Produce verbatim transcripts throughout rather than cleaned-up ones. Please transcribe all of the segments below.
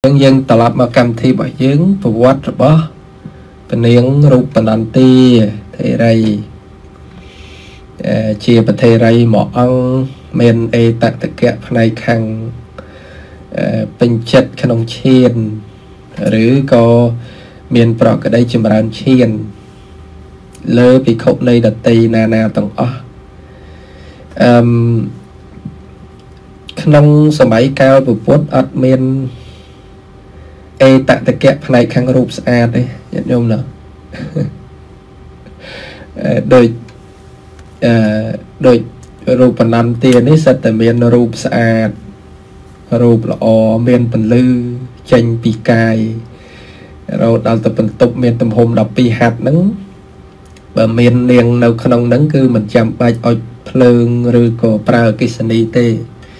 chẳng dân tập lập mà cầm thi bởi dưỡng và quát rồi bó bên niếng rụp bên anh ti thế đây chia bà thế đây mỏ ong men ê tạc tạc kẹp này khăn bình chất khăn ông chiên rồi có miền bọc ở đây chùm ràng chiên lơ bị khúc này đặt tì nà nà tầng ơ nông sơ máy cao của bốt ớt miền ê tạc tạc kẹp này khăn rụp xa đấy nhận nhôm nào đôi đôi rụp bằng năm tiền ấy sạch tại miền rụp xa rụp là ồ miền bằng lư chanh bì cài rồi đào tập bằng tục miền tầm hôm đọc bì hạt nắng và miền niềng nào không nắng cứ mình chạm bạch ôi phường rồi có pra cái sân y tê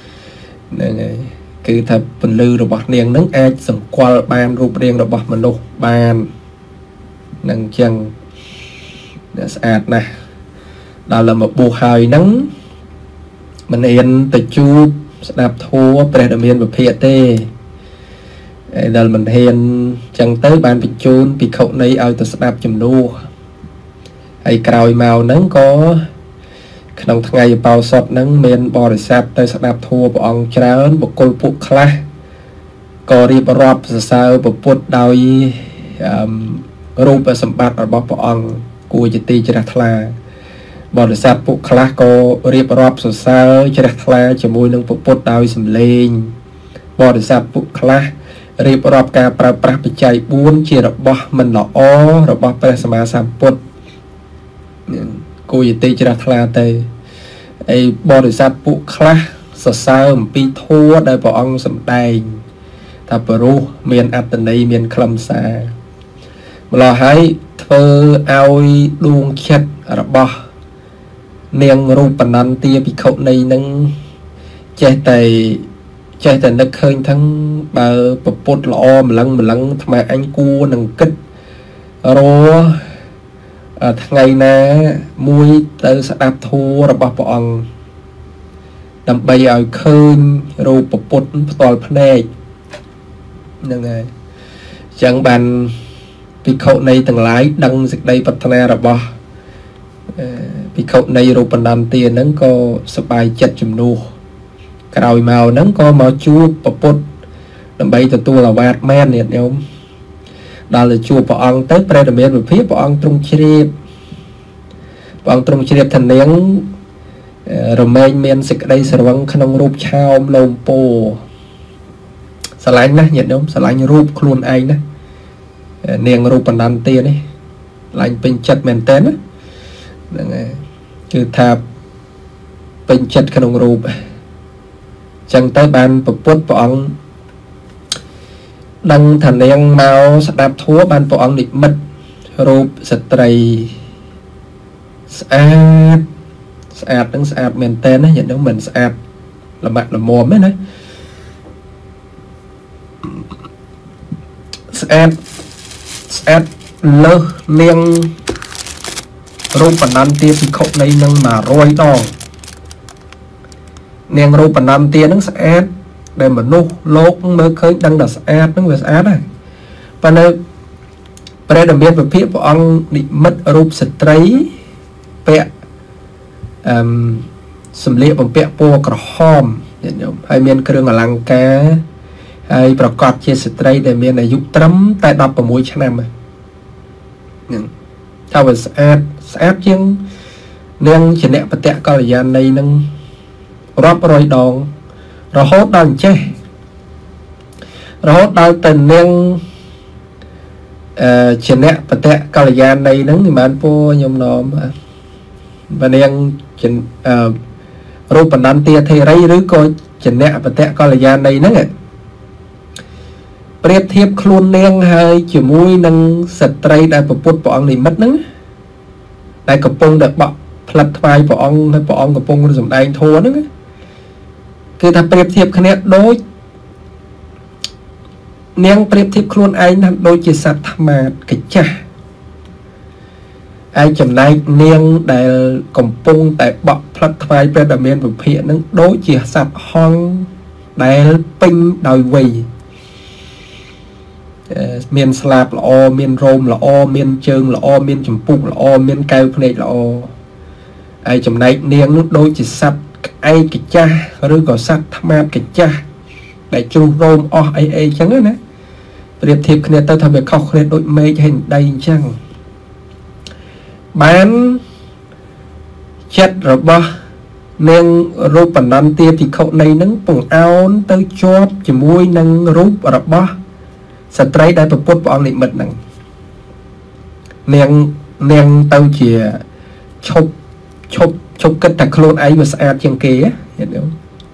cứ thật phần lư rồi bọt niềng nắng ai sẵn qua bàn rụp riêng rồi bọt mình đục bàn nâng chân để sạch nè đó là một bộ hơi nắng mình yên tự chụp đạp thua bè đầm miền và phía tê đó là mình hiền chẳng tới bàn bị chôn bị khẩu này ao tự đạp chùm đua hay cào màu nắng có trong ngày bao sọt nắng miền bò để sạp tới đạp thua bộ ông trán bộ côi phụ khla có đi bò rọp sao bộ bột đào rụp ở sầm bát ở bò ông cua chỉ ti chỉ đặt là bò để sạp phụ khla có đi bò rọp sao chỉ đặt là chỉ môi nâng bộ bột đào sầm lên bò để sạp phụ khla đi bò rọp cả pra pra bị chạy buôn chỉ là bò mình là o rồi bò pra sầm sầm bột cô gì tê ra thla tê ai bò để sát phụ khla sờ sao bị thua đại bảo ông sầm đài ta peru miền Atlantic miền Clâm Sa mà hãy thơ ao đuông chết ở bò niềng ru bản năng tia bị khẩu này nâng che tay che tay nước hơi thằng bà bột lọ mà lăng mà lăng mà anh cua nâng kích rồi ngày na mui từ sẽ đạp thua rồi bảo bọn đầm bay ở khơi rồi bột bột toàn phần này nên này chẳng bàn bị khẩu này thằng lái đăng dịch đây vật thằng rồi bảo bị khẩu này rồi phần đàn tiền nó có sập bài chật chùm nô cào màu nó có màu chua bột bột đầm bay từ tua là vạt men nhiệt nhau đó là chùa bảo ông tới pre đầm miền phía bảo ông trung chìa bảo ông trung chìa thành niếng rồi men men xịt đây sờ văng khăn rụp chao lồng po sờ lạnh đó nhiệt không sờ lạnh rụp luôn anh đó niềng rụp bản đàn tiền đấy lạnh bình chật mền tên á cứ thạp bình chật khăn rụp chẳng tới bàn bột bột bảo ông đăng thành niên mau đạp thua ban bộ ông định mất rụp sạch trầy sạch sạch đứng sạch miền tên á nhận được mình sạch là bạn là mồm ấy nè sạch sạch lơ niên rụp bản năng tiêu thì khẩu này nâng mà roi đo niên rụp bản năng tiêu nâng sạch để mà nô lốt mới khơi đăng đặt ad nó về ad này và nơi pre đặc biệt về phía của ông bị mất rụp straight vẽ sầm liệp bằng vẽ po cỏ hòm hay miền kêu là lăng cá hayประกอบជាស្ត្រីដែលមានអាយុត្រឹមតែដប់ប្រាំមួយឆ្នាំហ្នឹងថាវាស្អាតស្អាតជាងនាងជាអ្នកបតៈកល្យាណីនឹងរាប់រយដងរហូតដល់ចេះរហូតដល់ទៅនាងអឺជាអ្នកបតៈកល្យាណីហ្នឹងមិនបានពោខ្ញុំណមបើនាងជាអឺរូបបណ្ដានទាធេរីឬក៏ជាអ្នកបតៈកល្យាណីហ្នឹងប្រៀបធៀបខ្លួននាងហើយជាមួយនឹងស្ត្រីដែលប្រពុតព្រះអង្គនិមិត្តហ្នឹងដែលកំពុងតែបក់ផ្លិតថ្វាយព្រះអង្គហើយព្រះអង្គកំពុងសម្ដែងធម៌ហ្នឹងគឺថាប្រៀបធៀបគ្នាដូចនាងប្រៀបធៀបខ្លួនឯងថាដូចជាសត្វថ្មាកិច្ចចាស់ឯចំណែកនាងដែលកំពុងតែបក់ផ្លិតថ្វាយព្រះដែលមានវិភាកហ្នឹងដូចជាសត្វហង្សដែលពេញដោយវ័យ miền slap lọ miền rôm lọ miền trơn lọ miền chấm puk lọ miền kêu phê lọ ai chấm này niềng nước đôi chỉ sắt ai cái cha rồi có sắt tham cái cha đại chu rôm o ai ai chẳng nữa nè điệp thiệp kia tao thầm việc khóc kia đôi mê hình đầy chăng bán chết rồi ba nên rúp bản năng tiệp thì cậu này nâng bùng áo tới chót chỉ mũi nâng rúp rồi ba saturates đại tập bút bọn định mật nâng nên nên tao chỉ chụp chụp chụp cái tạc luôn ấy mà sao chân kia hiểu không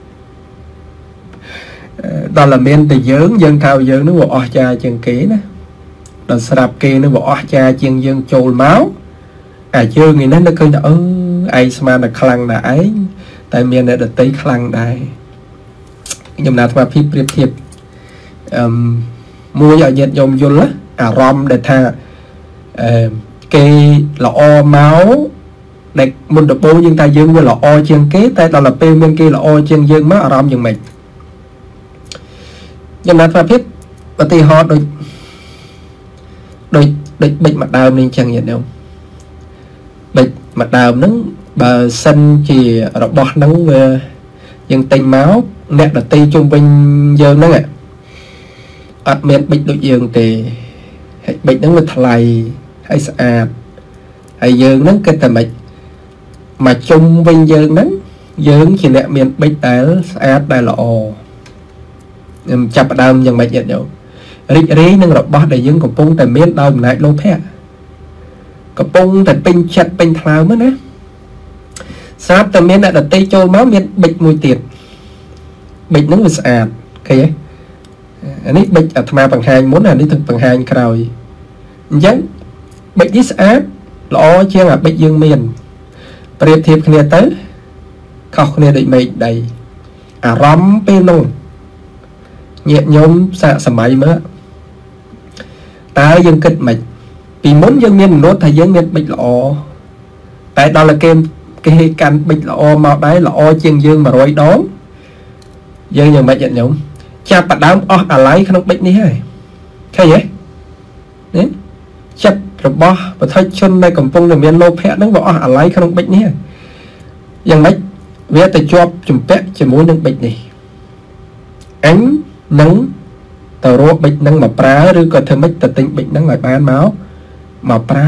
đó là miền từ dưỡng dân thao dưỡng nó bỏ cha chân kế đó là sạp kia nó bỏ cha chân dân trôi máu à chưa người nó nó khơi là ơ ai mà là khăn là ấy tại miền này được tới khăn đây nhưng nào mà phim điệp thiệp mua ở nhiệt dòng dồn á à rom để tha cây lọ máu để mình được bố nhưng ta dương với lọ chân kế tại đó là p bên kia lọ chân dương má à rom dừng mình nhưng mà phải biết và thì họ đôi đôi đôi bệnh mặt đào nên chẳng nhận đâu bệnh mặt đào nó bà sân chỉ rồi bỏ nắng về nhưng tinh máu nét là tây trung bình dương đó ạ ắt miền bệnh đội dương thì bệnh nó mới thay hay sạch hay dương nó cái thằng bệnh mà trung bình dương nắng dương chỉ nét miền bệnh tại sạch đại lọ chập đamยังไม่เย็นอยู่ริรีนึงเราบอกได้ยังกับปุ้งแต่เมียนดาวไหนโลแพะกับปุ้งแต่เป็นชัดเป็นคลาวมั้งนะทราบแต่เมียนแต่ตีโจม้าเมียนบิดมวยเตียดบิดนึงมันสะอาดโอเคอันนี้บิดอัตมาปังหายmuốn là đi thựcปังหายคราวยังบิดนี้สะอาดล้อเชียงอ่ะบิดยังเมียนเปรียบเทียบคะแนนเต้เข้าคะแนนได้ไม่ได้อ่ะร้อมไปลงnhiệt nhóm xạ sầm máy mới ta dân kịch mạch vì muốn dân miền nốt thầy dân miền bịch lọ tại đó là kem cái căn bịch lọ màu đáy lọ chiên dương mà rồi đó dân nhiều mạch nhận nhóm cha bạn đám o à lấy không bịch ní hay thấy vậy đấy chất rồi bo và thay chân này cầm phong là miền lô phe nó bỏ à lấy không bịch ní dân mạch về từ chop chùm pet chỉ muốn nâng bịch này ánh nắng tàu rô bệnh nắng mà prá rồi có thêm mấy tờ tinh bệnh nắng lại bán máu mà prá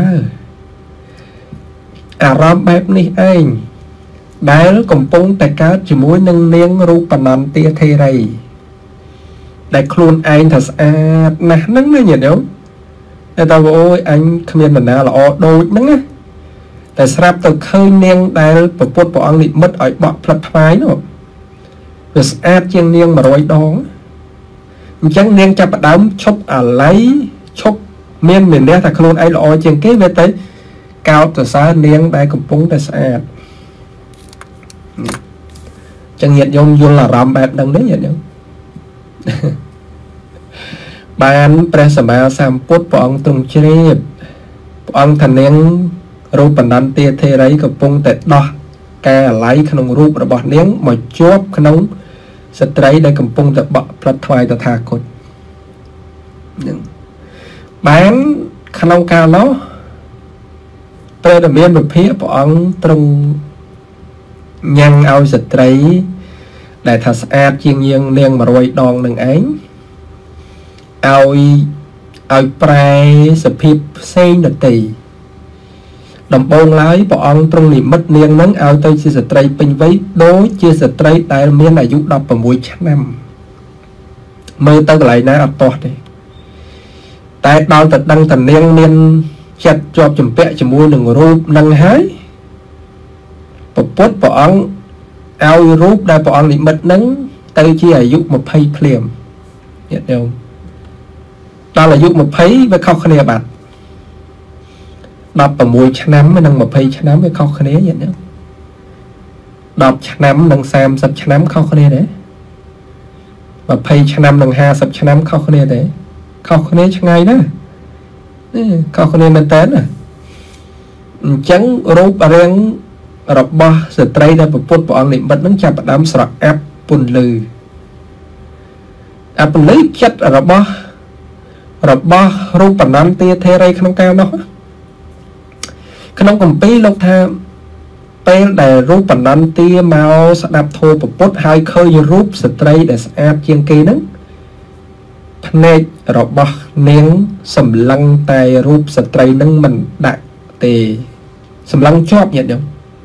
à ram bẹp ní anh đá cầm phong tại cá chỉ muốn nâng niên ru bản năng tia thê này đại khuôn anh thật à nè nắng nó nhiệt đâu người ta bảo ôi anh không biết là nào là o đôi nắng á tại sao tao khơi niên đại bộ phốt bộ ăn bị mất ở bọ phật phái nữa rồi át chiên niên mà rồi đó chẳng nên chập đám chốc à lấy chốc miên miền đế thật luôn ai lọ trên kế về tới cao từ xa niên đại cùng phúng tại xa chẳng hiện dung dung là rằm bạc đằng đấy vậy đâu bàn presama sam put bọn tung chê bọn thành niên rụp bản đàn tia thê đấy cùng phúng tại đó ca lấy khăn rụp rồi bọn niên mà chốt khăn saturatesได้กำปงจะบะพลัดทวายตะทาคดบ้านขนมกาเนาะเปิดเมียนแบบเพี้ยปองตรงยังเอาsaturatesได้ทัศอาเชียงยังเลี้ยงมารวยดองหนึ่งเองเอาเอาปลายสพิบเส้นดตีดำบงไล่ปองตรงนี้มัดเนียงนั้นเอาตัวชีสตรีเป็นไว้โดยชีสตรีได้เมียนอายุดับประมวยชั้นนำมือตั้งไหลนะอับตัวเลยแต่ดาวตัดดังตัดเนียงเมียนจัดจอบจมเปะจมูกหนึ่งรูปนั่งหายปปดปองเอารูปได้ปองนี้มัดนั้นตัวชีอายุมาเพย์เพลียมเนี่ยเดียวตอนอายุมาเพย์ไปเข้าคะแนนบัตรđọc vào mùi chá nắm mới nâng một phây chá nắm với khóc khá nế vậy nữa đọc chá nắm nâng sam sập chá nắm khóc khá nế đấy và phây chá nắm nâng ha sập chá nắm khóc khá nế đấy khóc khá nế chá ngay đó khóc khá nế mình tên à chẳng rốt bà riêng rọc bó sự trây ra và phút bọn niệm bất nâng chạp bà đám sọt áp bùn lư áp bùn lư chất ở rọc bó របស់រូបបណ្ណទាធេរីក្នុងកាលនោះក្នុងគម្ពីរលោកថាពេលដែលរូបបណ្ណទាមកស្ដាប់ធម៌ពុទ្ធហើយឃើញរូបស្ត្រីដែលស្អាតជាងគេហ្នឹងភ្នែករបស់នាងសម្លឹងតែរូបស្ត្រីហ្នឹងមិនដាក់ទេសម្លឹងជាប់ញាតិញោម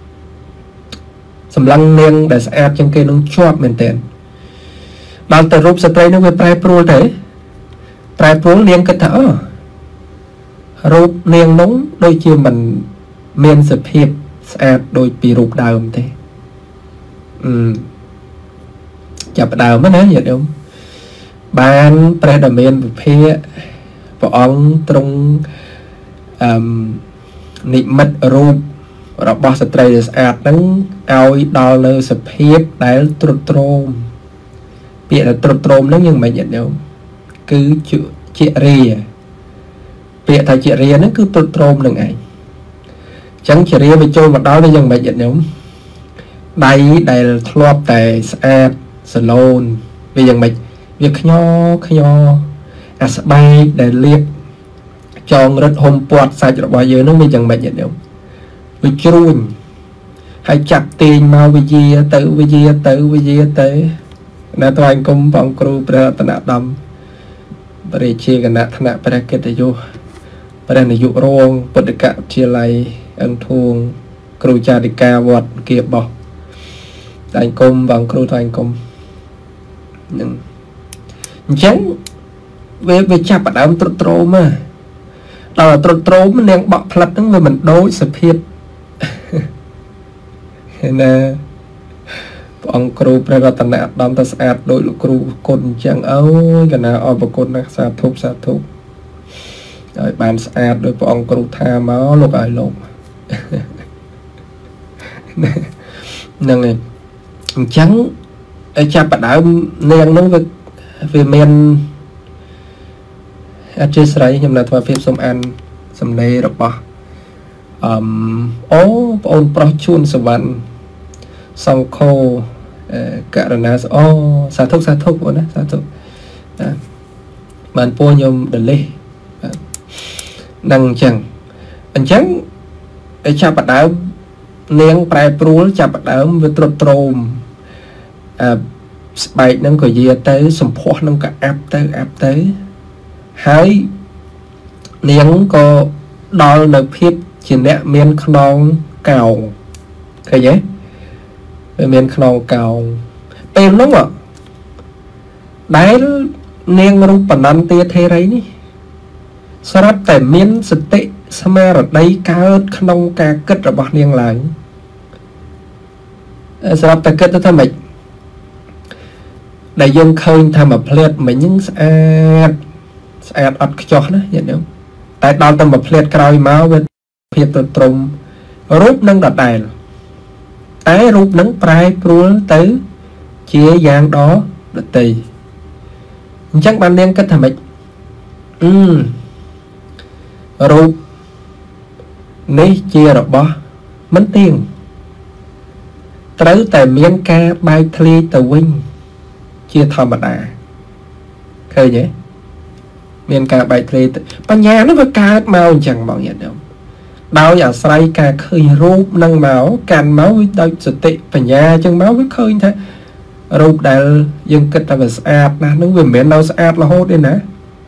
សម្លឹងនាងដែលស្អាតជាងគេនឹងជាប់មែនទែនដល់ទៅរូបស្ត្រីហ្នឹងវាប្រែប្រួលទេប្រែប្រួលនាងគិតថាអូរូបនាងនោះដូចជាមិនមានសភាពស្អាតដូចពីរូបដើមទេអឺចាប់ដើមណាញាតិញោមបានព្រះដ៏មានវិភាកព្រះអង្គទ្រង់អឺនិមិត្តរូបរបស់ស្ត្រីដែលស្អាតហ្នឹងឲ្យដល់នៅសភាពដែលទ្រុឌទ្រោមពាក្យថាទ្រុឌទ្រោមហ្នឹងយ៉ាងម៉េចញាតិញោមគឺជារាពាក្យថាជារាហ្នឹងគឺទ្រុឌទ្រោមនឹងឯងអញ្ចឹងជារាវាចូលមកដល់វាយ៉ាងម៉េចញាតិញោមដៃដែលធ្លាប់តែស្អាតសឡូនវាយ៉ាងម៉េចវាខ្ញោខ្ញោអាស្បែកដែលលាបចងរឹតហុំពាត់សាច់របស់យើងហ្នឹងវាយ៉ាងម៉េចញាតិញោមវាជ្រួញហើយចាប់ទាញមកវិជាទៅវិជាទៅវិជាទៅណាថ្វាយគុំបងគ្រូព្រះរតនដំ ព្រះរាជាគណៈថ្នាក់ព្រះកិត្តិយសព្រះនាយករងពុទ្ធកវិទ្យាល័យអង្គធួងគ្រូចារិកាវត្តគៀបបោះថ្វាយគុំបងគ្រូថ្វាយគុំនឹងអញ្ចឹងវាវាចាប់ផ្ដើមទ្រុឌទ្រោមដល់ទ្រុឌទ្រោមនាងបក់ផ្លិតហ្នឹងវាមិនដូចសភាពណាព្រះអង្គគ្រូព្រះរតនដំទៅស្អាតដោយលោកគ្រូគុណអញ្ចឹងអើយកណាអរប្រគុណណាស់សាធុសាធុឲ្យបានស្អាតដោយព្រះអង្គគ្រូថាមកលោកឲ្យលោកហ្នឹងហើយអញ្ចឹងឲ្យចាប់ផ្ដើមនាងហ្នឹងវាវាមានអធិស្ឋានខ្ញុំនៅធ្វើភាពសូមអានសំណេររបស់អឺអូបងអូនប្រុសជួនសវណ្ណសង្ឃោករណាអូសាធុសាធុបងណាសាធុបានពោះខ្ញុំដលេសនឹងអញ្ចឹងអញ្ចឹងឲ្យចាប់ផ្ដើមនាងប្រែប្រួលចាប់ផ្ដើមវាទ្រុឌទ្រោមអឺស្បែកហ្នឹងក៏យាទៅសម្ផស្សហ្នឹងក៏អាប់ទៅអាប់ទៅហើយនាងក៏ដល់នៅភាពជាអ្នកមានខ្នងកោងឃើញទេវាមានខ្នងកោងពេលនោះដែលនាងរូបបណ្ណទាធេរីនេះស្រាប់តែមានសតិស្មារតីកើតក្នុងការគិតរបស់នាងឡើងស្រាប់តែគិតទៅថាម៉េចដែលយើងឃើញថាមួយផ្លែតមិញហ្នឹងស្អាតស្អាតអត់ខ្ចោះណាញាតិញោមតែដល់ទៅមួយផ្លែតក្រោយមកវាភាពទៅត្រង់រូបនឹងដដែលតែរូបនឹងប្រែប្រួលទៅជាយ៉ាងដតីអញ្ចឹងបាននាងគិតថាម៉េចអឺរូបនេះជារបស់មិនទៀងត្រូវតែមានការបែកធ្លាយទៅវិញជាធម្មតាឃើញទេមានការបែកធ្លាយបញ្ញានោះវាកើតមកអញ្ចឹងបងញាតិញោមដោយអាស្រ័យការឃើញរូបនឹងមកកាន់មកដោយសតិបញ្ញាអញ្ចឹងមកវាឃើញថារូបដែលយើងគិតថាវាស្អាតណាស់នឹងវាមិនមែននៅស្អាតរហូតទេណា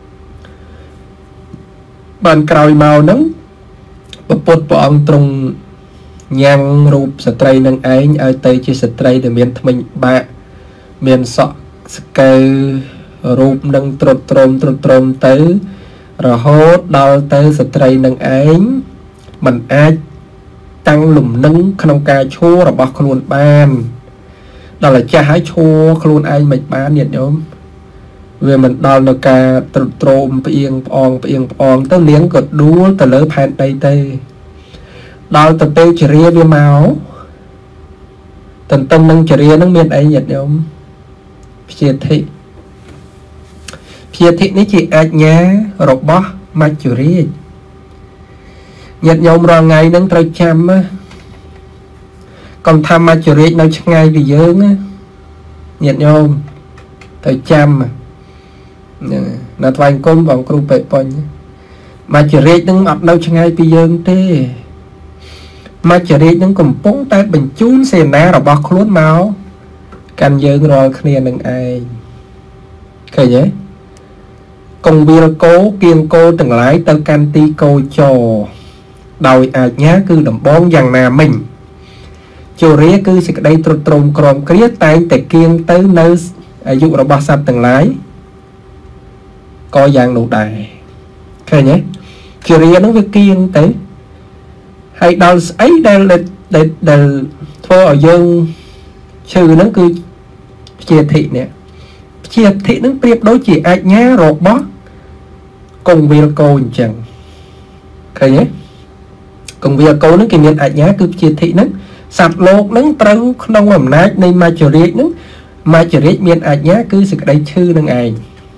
បានក្រោយមកហ្នឹងពុទ្ធព្រះអង្គទ្រង់ញ៉ាំងរូបស្ត្រីនឹងឯងឲ្យទៅជាស្ត្រីដែលមានថ្មិញបាក់មានសក់ស្កៅរូបនឹងទ្រុឌទ្រោមទ្រុឌទ្រោមទៅរហូតដល់ទៅស្ត្រីនឹងឯងមិនអាចតាំងលំនឹងក្នុងការឈួររបស់ខ្លួនបានដល់តែចាស់ហើយឈួរខ្លួនឯងមិនបានញាតិញោមវាមិនដល់នៅការទ្រុឌទ្រោមផ្អៀងផ្អងផ្អៀងផ្អងទៅនាងក៏ដួលទៅលើផែនដីទៅដល់ទៅពេលចរិយាវាមកទន្ទឹមនឹងចរិយានឹងមានអីញាតិញោមព្យាធិព្យាធិនេះជាអាជ្ញារបស់មច្ចុរាជញាតិញោមរាល់ថ្ងៃនឹងត្រូវចាំណាកុំថាមច្ចុរាជនៅឆ្ងាយពីយើងណាញាតិញោមត្រូវចាំណា là thoại công bằng cục bệ bánh mà chỉ rết nâng ập đâu chẳng ai bị dương thế mà chỉ rết nâng cùng bóng tay bình chún xe ná rồi bọc luôn máu canh dương rồi khnia nâng ai khởi nhé công viên cố kiên cô từng lái tơ can ti cô cho đòi ạch nhá cứ đầm bóng dàng nà mình chiều rế cứ sẽ đây trục trùng còm kriết tay để kiên tới nơi dụ rồi bác sắp từng lái coi dàng nụ đài khởi nhé chiều rế nó với kiên tới hay đào ấy đây là để để thôi ở dương trừ nó cứ chia thị nè chia thị nó tiếp đối chỉ ạch nhá rồi bó công việc cô chẳng khởi nhé công việc cô nó kì miền ạch nhá cứ chia thị nó sạch lột nó trâu không làm nát nên mà chờ riết nó mà chờ riết miền ạch nhá cứ sự đây chư nâng ai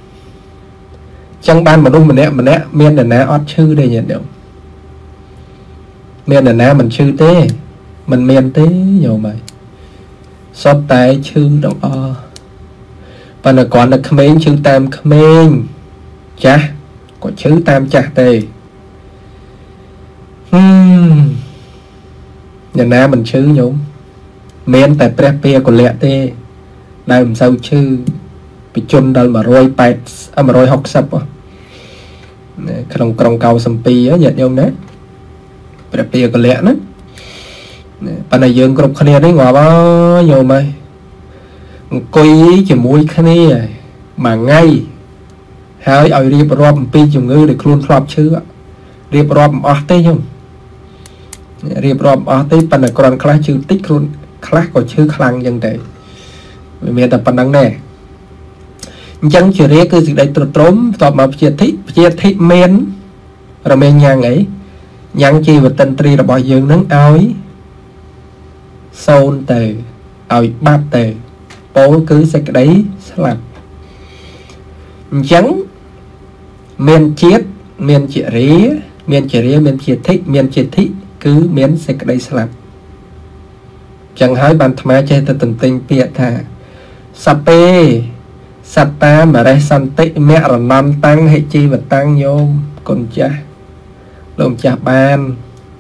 chẳng ban mà đúng mình nè mình nè miền là ná ót chư đây nhận được miền là ná mình chư thế mình miền thế nhiều mày xót tay chư đâu o và là còn là khmên chư tam khmên chá có chữ tam chả tề hmm. nhà ná mình chữ nhúng miền tại prepare của lẹ tê đây làm sao chữ bị chôn đâu mà rồi bạch à mà rồi học sập trong trong cầu sầm pi á nhận nhung đấy prepare của lẹ đó bạn này dương group khné đấy ngỏ bao nhiều mày coi chỉ mũi khné mà ngay hãy ở đi bờ pi chừng ngư để khuôn flop chứ đi bờ ở tây không đi bờ ở tây phần là còn class chữ tích khuôn class có chữ khlang dân đấy miền tập phần đăng nè chẳng chỉ riêng cứ gì đây trộm trốn tọt mà chia thích chia thích men rồi men nhang ấy nhang chi vật tân tri là bao dương nắng áo sôn tề áo bát tề bố cứ sẽ cái đấy làm chẳng miền chiết miền chỉ rế miền chỉ rế miền chỉ thích miền chỉ thích cứ miền sẽ cái đấy làm chẳng hỏi bạn tham gia cho tình tình tiệt thà sắp bê sắp ta mà đây sanh tích mẹ rồi non tăng hay chi vật tăng vô con cha lồng cha ban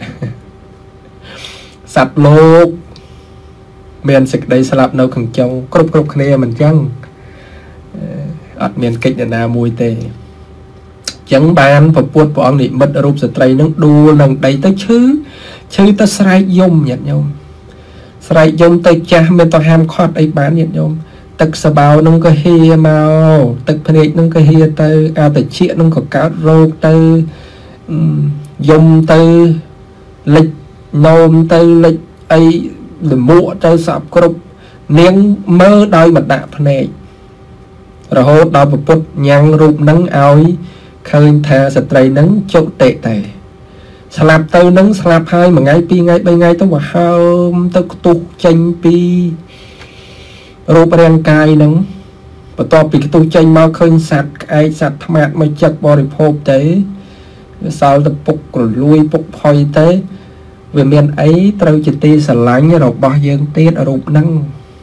sắp lô miền sẽ đây sắp đâu khẩn trong cướp cướp kia mình chăng ở miền kịch là mùi tê chẳng bàn và buốt bọn này mất rụp sự trai nó đua lần đấy tới chứ chứ ta sai dùng nhận nhau sai dùng tới cha mình tao ham khót ấy bán nhận nhau tất sao bao nó có hia màu tất phần nó có hia tới à tới chuyện nó có cá rô tới dùng tới lịch nôm tới lịch ấy để mua tới sạp cướp niếng mơ đôi mặt đạp này rồi hốt đau một phút nhang rụp nắng áo khơi thà sạch trai nắng chỗ tệ tệ slap tao nắng slap hai mà ngay pi ngay bên ngay tao mà hao tao tục tranh pi rụp đen cài nắng và to bị cái tu tranh mau khơi sạch ai sạch tham mạc mà chặt bò để phô tế sau tập phục rồi lui phục phơi tế về miền ấy tao chỉ ti sờ lánh rồi bao dương tiết ở rụp nắng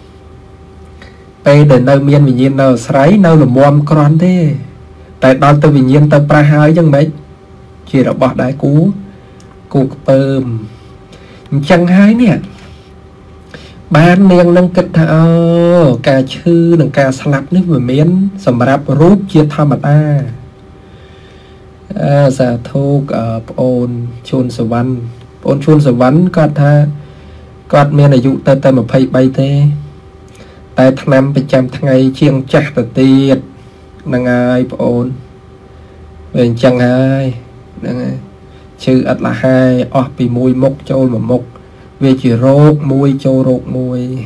để nơi miền mình nhìn nơi sấy nơi là muôn con thế tại đó tôi mình nhìn tôi pra hai chẳng mấy chỉ là bỏ đại cú cú bơm chẳng hai nè ban miền nâng kết thao cả chư nâng cả slap nước về miền sầm rạp rút chia tham mà ta giả thô ở ôn chôn sờ văn ôn chôn sờ văn có tha có miền này dụ tơ tơ mà phay bay thế tại thằng năm phải chăm thằng ngày chiêng chắc từ tiệt năng ai ôn về chẳng hai chữ ắt là hai ở bị mùi mốc trôi mà mốc về chỉ rốt mùi trôi rốt mùi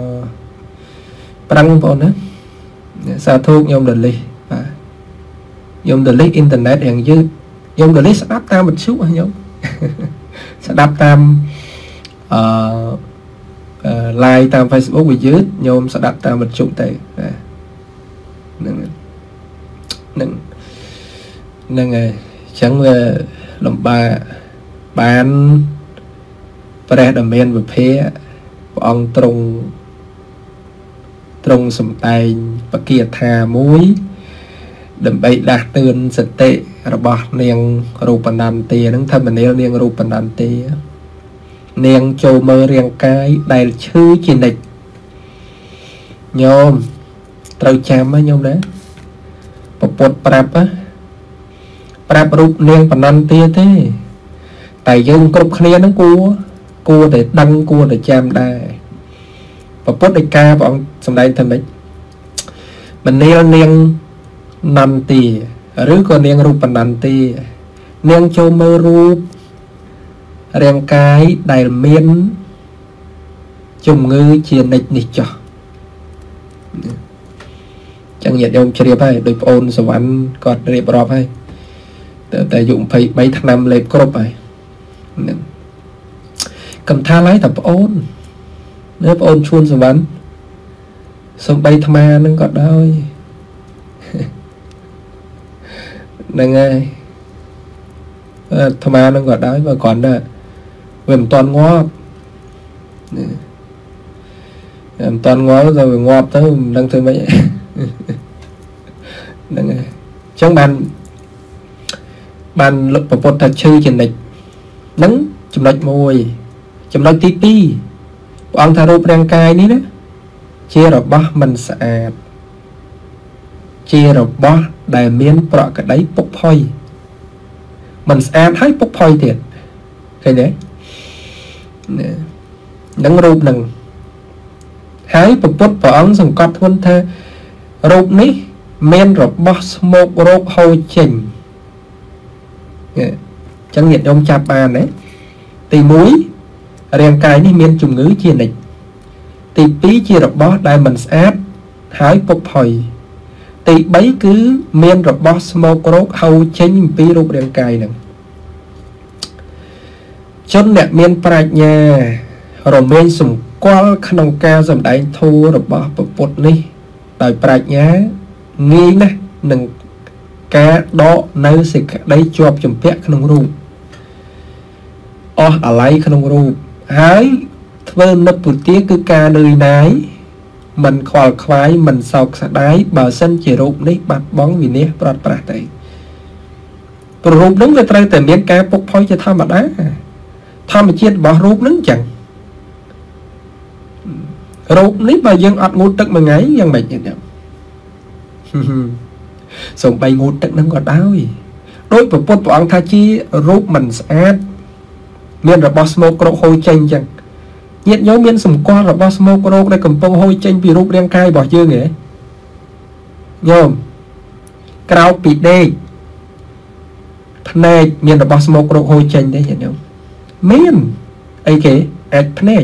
băng bọn đó sao thuốc nhôm đợt ly nhôm đợt ly internet hàng dư nhôm đợt ly sẽ đáp tam một chút hả nhôm sẽ đáp tam Uh, like tam Facebook bị dứt nhôm sẽ đặt tam một chút tệ nâng nâng nâng chẳng về làm ba bán pre đầm men về phía ông trung trung sầm tay và kia thà muối đầm bậy đạt tươn sật tệរបស់នាងរូបនន្ទានឹងថាមនាលនាងរូបនន្ទានាងចូលមើលរាងកាយដែលឈឺជានិច្ចញោមត្រូវចាំណាញោមណាពពុទ្ធប្រាប់ប្រាប់រូបនាងបនន្ទាទេតែយើងគ្រប់គ្នានឹងគួរគួរតែដឹងគួរតែចាំដែរពពុទ្ធដីកាព្រះអង្គសម្ដែងថាម៉េចមនាលនាងនន្ទាឬក៏នាងរូបនន្ទានាងចូលមើលរូបរាងកាយដែលមានជំងឺជានិច្ចនេះចោះចឹងញាតិញោមជ្រាបហើយដោយប្អូនសវណ្ណគាត់រៀបរាប់ហើយតែតែអាយុยี่สิบสามឆ្នាំលេបគ្រប់ហើយហ្នឹងកំថាឡើយតែប្អូននៅប្អូនឈួនសវណ្ណសំបីអាត្មានឹងក៏ដោយហ្នឹងហើយអាត្មានឹងក៏ដោយបើគ្រាន់តែវាមិនតាន់ងាប់មិនតាន់ងាប់ទៅវាងាប់ទៅមិនដឹងធ្វើម៉េចហ្នឹងហើយអញ្ចឹងបានបានប្រពុតថាឈឺចនិចហ្នឹងចំណុចមួយចំណុចទីពីរព្រះអង្គថារូបរាងកាយនេះណាជារបស់មិនស្អាតជារបស់ដែលមានប្រក្តីពុកផុយមិនស្អាតហើយពុកផុយទៀតឃើញទេនឹងរូបនឹងហើយពុទ្ធព្រះអង្គសង្កត់ធ្ងន់ថារូបនេះមានរបស់ស្មោករោគហូរចេញអញ្ចឹងញាតិញោមចាប់បានណាទីមួយរាងកាយនេះមានជំងឺជានិច្ចទីពីរជារបស់ដែលមិនស្អាតហើយពុកផុយទីបីគឺមានរបស់ស្មោករោគហូរចេញពីរូបរាងកាយហ្នឹងជនអ្នកមានប្រាជ្ញារមែងសម្គាល់ក្នុងការសម្ដែងធម៌របស់ពុទ្ធនេះដោយប្រាជ្ញាងាយណាស់នឹងការដកនៅសេចក្តីជាប់ជំពាក់ក្នុងរូបអស់អាល័យក្នុងរូបហើយធ្វើនិព្វទាគឺការនឿយណាយមិនខ្វល់ខ្វាយមិនសោកស្ដាយបើសិនជារូបនេះបាត់បង់វិនាសប្រត់ប្រាស់ទៅព្រោះរូបនឹងវាត្រូវតែមានការពុកផុយជាធម្មតាធម្មជាតិរបស់រូបនឹងចឹងរូបនេះបើយើងអត់ងូតទឹកមួយថ្ងៃយ៉ាងម៉េចទេសូម្បីងូតទឹកនឹងក៏ដោយដោយព្រះពុទ្ធព្រះអង្គថាជារូបមិនស្អាតមានរបស់ស្មោករោគហូរចេញចឹងញាតិញោមមានសម្គាល់របស់ស្មោករោគដែលកំពុងហូរចេញពីរូបរាងកាយរបស់យើងហ៎ញោមក្រោកពីដេកភ្នែកមានរបស់ស្មោករោគហូរចេញទេញាតិញោមមានអីគេអាចភ្នែក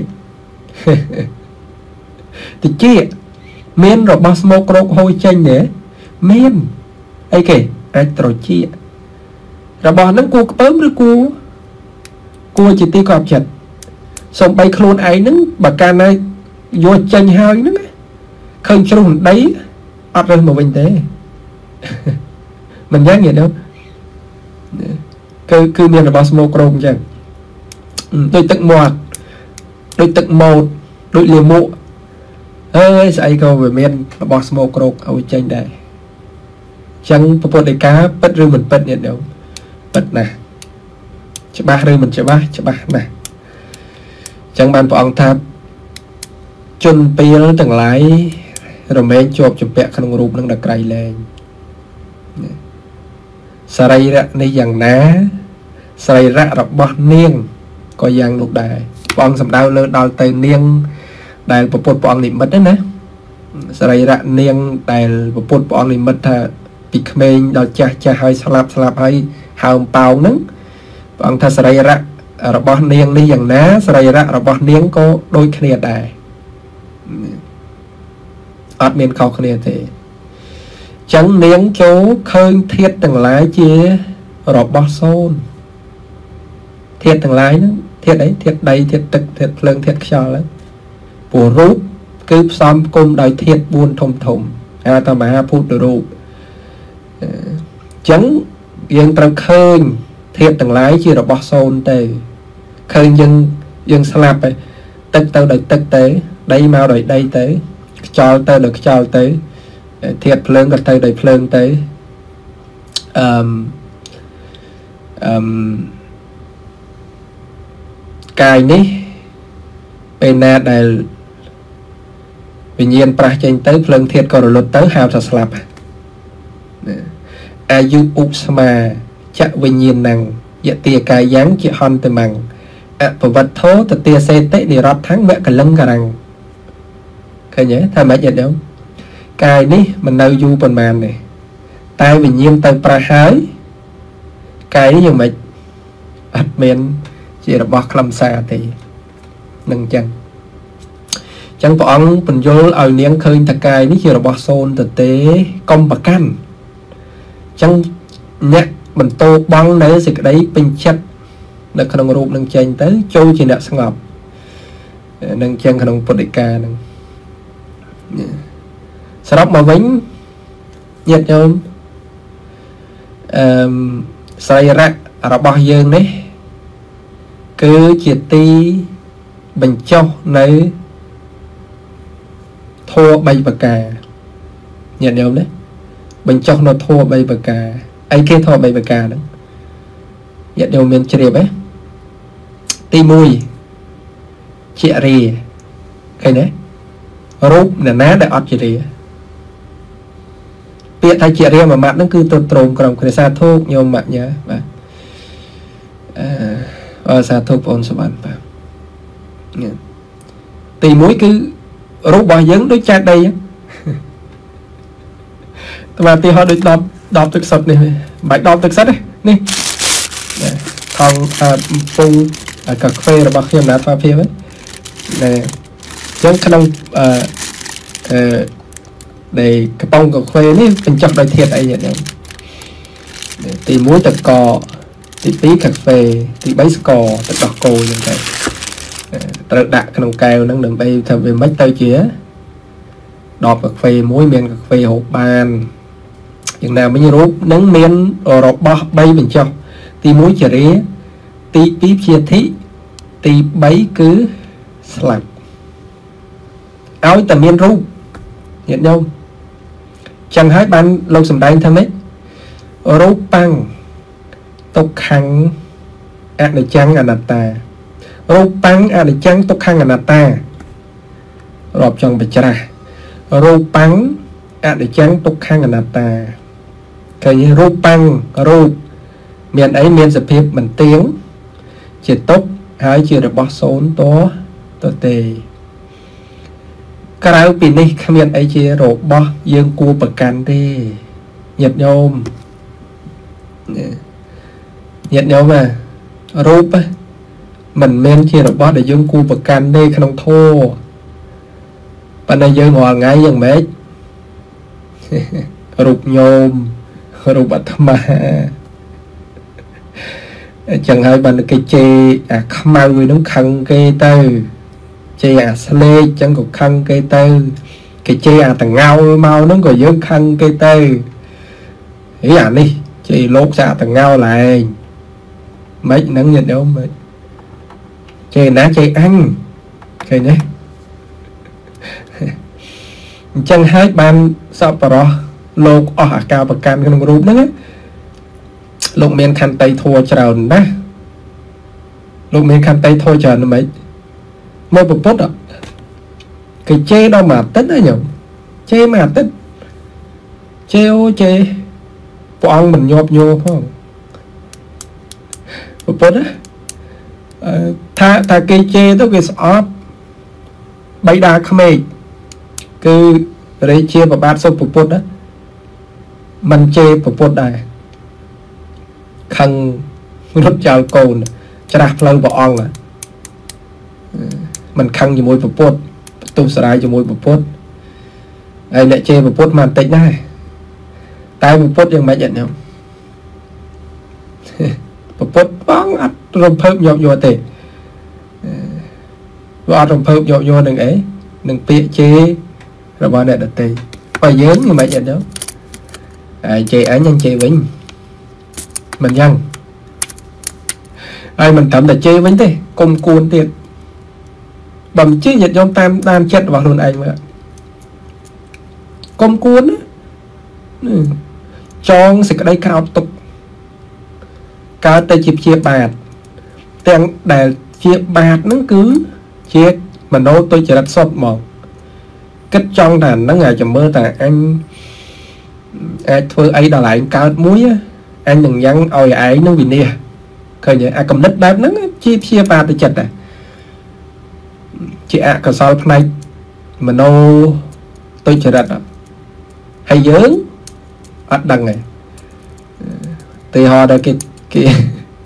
តិចមានរបស់ស្មោករោគហូរចេញទេមានអីគេអាចត្រជារបស់ហ្នឹងគួរខ្ពើមឬគួរគួរជាទីកប់ចិត្តសំបីខ្លួនឯងហ្នឹងបើកាលណាយកចេញហើយហ្នឹងឃើញជ្រុះដីអត់រើសមកវិញទេមិនយ៉ាងទេđâuគឺគឺមានរបស់ស្មោករោគអញ្ចឹងដូចទឹកមាត់ដូចទឹកម៉ូតដូចលាមកអើយស្អីក៏វាមានរបស់ស្មោករោគឲ្យចេញដែរអញ្ចឹងពពុទ្ធដីកាពិតឬមិនពិតនេះđâuពិតណាស់ច្បាស់ឬមិនច្បាស់ច្បាស់ណាស់អញ្ចឹងបានព្រះអង្គថាជនពីលទាំងឡាយរមែងជាប់ជំពាក់ក្នុងរូបនឹងដល់ក្រៃលែងសរីរៈនេះយ៉ាងណាសរីរៈរបស់នាងក៏យ៉ាងនោះដែរព្រះអង្គសម្ដៅលើដល់ទៅនាងដែលពុទ្ធព្រះអង្គនិមិត្តណាសរីរៈនាងដែលពុទ្ធព្រះអង្គនិមិត្តថាពីក្មេងដល់ចាស់ចាស់ហើយស្លាប់ស្លាប់ហើយហើមប៉ោងហ្នឹងព្រះអង្គថាសរីរៈរបស់នាងនេះយ៉ាងណាសរីរៈរបស់នាងក៏ដូចគ្នាដែរអត់មានខុសគ្នាទេចឹងនាងចូលឃើញធាតុទាំងឡាយជារបស់សូន្យធាតុទាំងឡាយហ្នឹងធាតុអីធាតុដីធាតុទឹកធាតុភ្លើងធាតុខ្យល់ហ្នឹងព្រោះរូបគឺផ្សំគុំដោយធាតុបួនធំធំហៅថាមហាភូតរូបអញ្ចឹងយើងត្រូវឃើញធាតុទាំងឡាយជារបស់សូន្យទៅឃើញយើងយើងស្លាប់ទៅទឹកទៅដោយទឹកទៅដីមកដោយដីទៅខ្យល់ទៅដោយខ្យល់ទៅធាតុភ្លើងក៏ទៅដោយភ្លើងទៅ um, um, cái ní bên nèដែលវិញ្ញាណប្រះចេញទៅភ្លើងធាតុក៏រលត់ទៅហៅថាស្លាប់អាយុឧស្មាចៈវិញ្ញាណังយតិកាយ៉ាងជាហន្តមੰអពវត្ថោតទាសេតិនិរតថੰវកលឹងករੰឃើញទេថាម៉េចអត់ទេកាយនេះមិននៅយូរប៉ុន្មានទេតែវិញ្ញាណទៅប្រះហើយកាយនេះយ៉ាងម៉េចអត់មានជារបស់ខ្លឹមសារទេនឹងអញ្ចឹងចឹងព្រះអង្គបញ្យល់ឲ្យនាងឃើញតកាយនេះជារបស់សូន្យទៅទេកុំប្រកាន់ចឹងអ្នកបន្តបងនៅសេចក្តីពេញចិត្តនៅក្នុងរូបនឹងចេញទៅចូលជាអ្នកស្ងប់នឹងចឹងក្នុងពុទ្ធិកានឹងសរុបមកវិញញាតិញោមអឺសរីរៈរបស់យើងនេះគឺជាទីបញ្ចុះនៅធម៌បីប្រការញាតិញោមណាបញ្ចុះនៅធម៌បីប្រការអីគេធម៌បីប្រការហ្នឹងញាតិញោមមានជ្រាបទេទីមួយជារាឃើញទេរូបអ្នកណាដែលអត់ជារាពាក្យថាជារាមួយម៉ាត់ហ្នឹងគឺទៅត្រង់ក្រុមគ្រួសារធូកញោមម៉ាក់ញ៉ាបាទអឺអរសាធុបងប្អូនសុបានបាទទីមួយគឺរូបរបស់យើងដូចចាត់ដីតើទីហោដូចដប់ដប់ទឹកសុទ្ធនេះមិនបាច់ដប់ទឹកសុទ្ធទេនេះថងពងកាហ្វេរបស់ខ្ញុំណាត់ថាភាពហ្នឹងអញ្ចឹងក្នុងអឺអឺដែលកំប៉ុងកាហ្វេនេះបញ្ចុះដោយធាតុអីហ្នឹងទីមួយទឹកកកទីពីរកាហ្វេទីបីស្ករទឹកដោះគោអញ្ចឹងទៅត្រូវដាក់ក្នុងកែវហ្នឹងដើម្បីថាវាមិនទៅជាដបកាហ្វេមួយមានកាហ្វេហូបបានយ៉ាងណាមិញរូបហ្នឹងមានរបស់បីបញ្ចុះទីមួយជារាទីពីរព្យាធិទីបីគឺស្លាប់ឲ្យតែមានរូបញាតិញោមចឹងហើយបានលោកសម្ដែងថាម៉េចរូបបាំងទុក្ខំអនិច្ចំអនត្តារូបបាំងអនិច្ចំទុក្ខំអនត្តារាប់ចង់បច្រាស់រូបបាំងអនិច្ចំទុក្ខំអនត្តាឃើញរូបបាំងរូបមានអីមានសភាពមិនទៀងជាទុក្ខហើយជារបស់សូន្យតទៅទេក្រៅពីនេះគ្មានអីជារបស់យើងគួរប្រកាន់ទេញាតិញោមញាតិញោមរូបមិនមែនជារបស់ដែលយើងគួរប្រកាន់ទេក្នុងធម៌ប៉ុន្តែយើងរាល់ថ្ងៃយ៉ាងម៉េចរូបញោមរូបអាត្មាអញ្ចឹងហើយបានគេជេរអាខ្មៅហ្នឹងខឹងគេទៅជេរអាស្លេកអញ្ចឹងក៏ខឹងគេទៅគេជេរអាតងោលមកហ្នឹងក៏យើងខឹងគេទៅហីអានេះជេរលោកសាតងោលឯងម៉េចហ្នឹងញាតិញោមម៉េចជេរណាជេរអញឃើញទេអញ្ចឹងហើយបានសពរោះលោកអស់អាការប្រកាន់ក្នុងរូបហ្នឹងលោកមានខន្តីធัวច្រើនណាស់លោកមានខន្តីធัวច្រើនម៉េចមកប្រពុតគេជេរដល់មួយអាទិត្យណាញោមជេរមួយអាទិត្យជេរអូជេរព្រះអង្គមិនញាប់ញ័រផងប្រពុតណាថាថាគេជេរទៅគេស្អប់បៃតាក្មេកគឺរាជាប្របាទសុប្រពុតណាមិនជេរប្រពុតដែរខឹងរត់ចោលកូនច្រាស់ផ្លូវព្រះអង្គមិនខឹងជាមួយប្រពុតបន្ទុះស្រាយជាមួយប្រពុតហើយអ្នកជេរប្រពុតមកបន្តិចដែរតែប្រពុតយ៉ាងម៉េចអត់ញោមប្រពុតបងអត់រំភើបយកយកទេវាអត់រំភើបយកយកនឹងអីនឹងពាក្យជេររបស់អ្នកដទៃបើយើងយ៉ាងម៉េចអត់ញោមហើយជេរអញអញជេរវិញមិនយ៉ាងហើយមិនត្រឹមតែជេរវិញទេគុំគួនទៀតបើមិនជេរញាតិញោមតាមតាមចិត្តរបស់ខ្លួនឯងមើលគុំគួនណា chong sẽ đây cao tục cao tay chịp chia bạt tiếng để chia bạt nó cứ chia mà đâu tôi chỉ đặt sốt mỏng kết trong thành nó ngày chầm mơ là anh ai thưa ấy đòi lại cao muối á anh đừng nhắn ôi ấy nó vì nè khởi nhỉ ai cầm nít đáp nó chia chia bạt tôi chật à chị ạ còn sau này mà đâu tôi chỉ đặt hay dướng ắt đằng này thì họ đã cái cái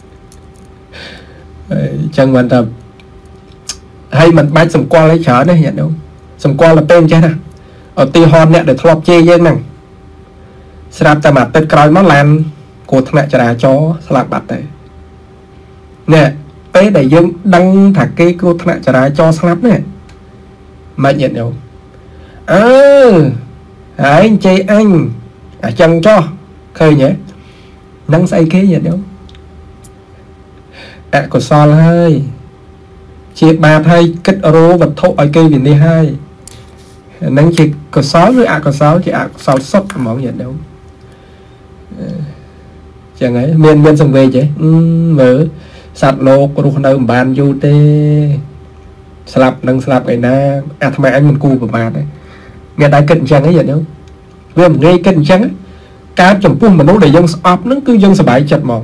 chân mình tập hay mình bay sầm qua lấy chở này nhận đúng sầm qua là tên chứ nè ở tì hòn nè để thọp chê với năng sạp ta mặt tên còi máu lan của thằng này trả cho sạp bát này nè tế để dương đăng thả cái cô thằng này trả cho sạp này mà nhận được ơ anh chê anh à chân cho khơi nhé nắng say kế nhận được ạ của sol hơi chia ba thay kết rô vật thô ở cây vì đi hai nắng chỉ có sáu với ạ có sáu chị ạ sáu sốc mỏng nhận đâu chẳng ấy miền miền sông về chứ mở sạt lô có lúc đâu bàn vô tê slap nâng slap cái na à thằng mẹ anh mình cu của bà đấy nghe đại cận chẳng ấy vậy đâu vì một ngay cận chẳng ấy cá chồng pum mà nó để dân ọp nó cứ dân sờ bãi chặt mỏng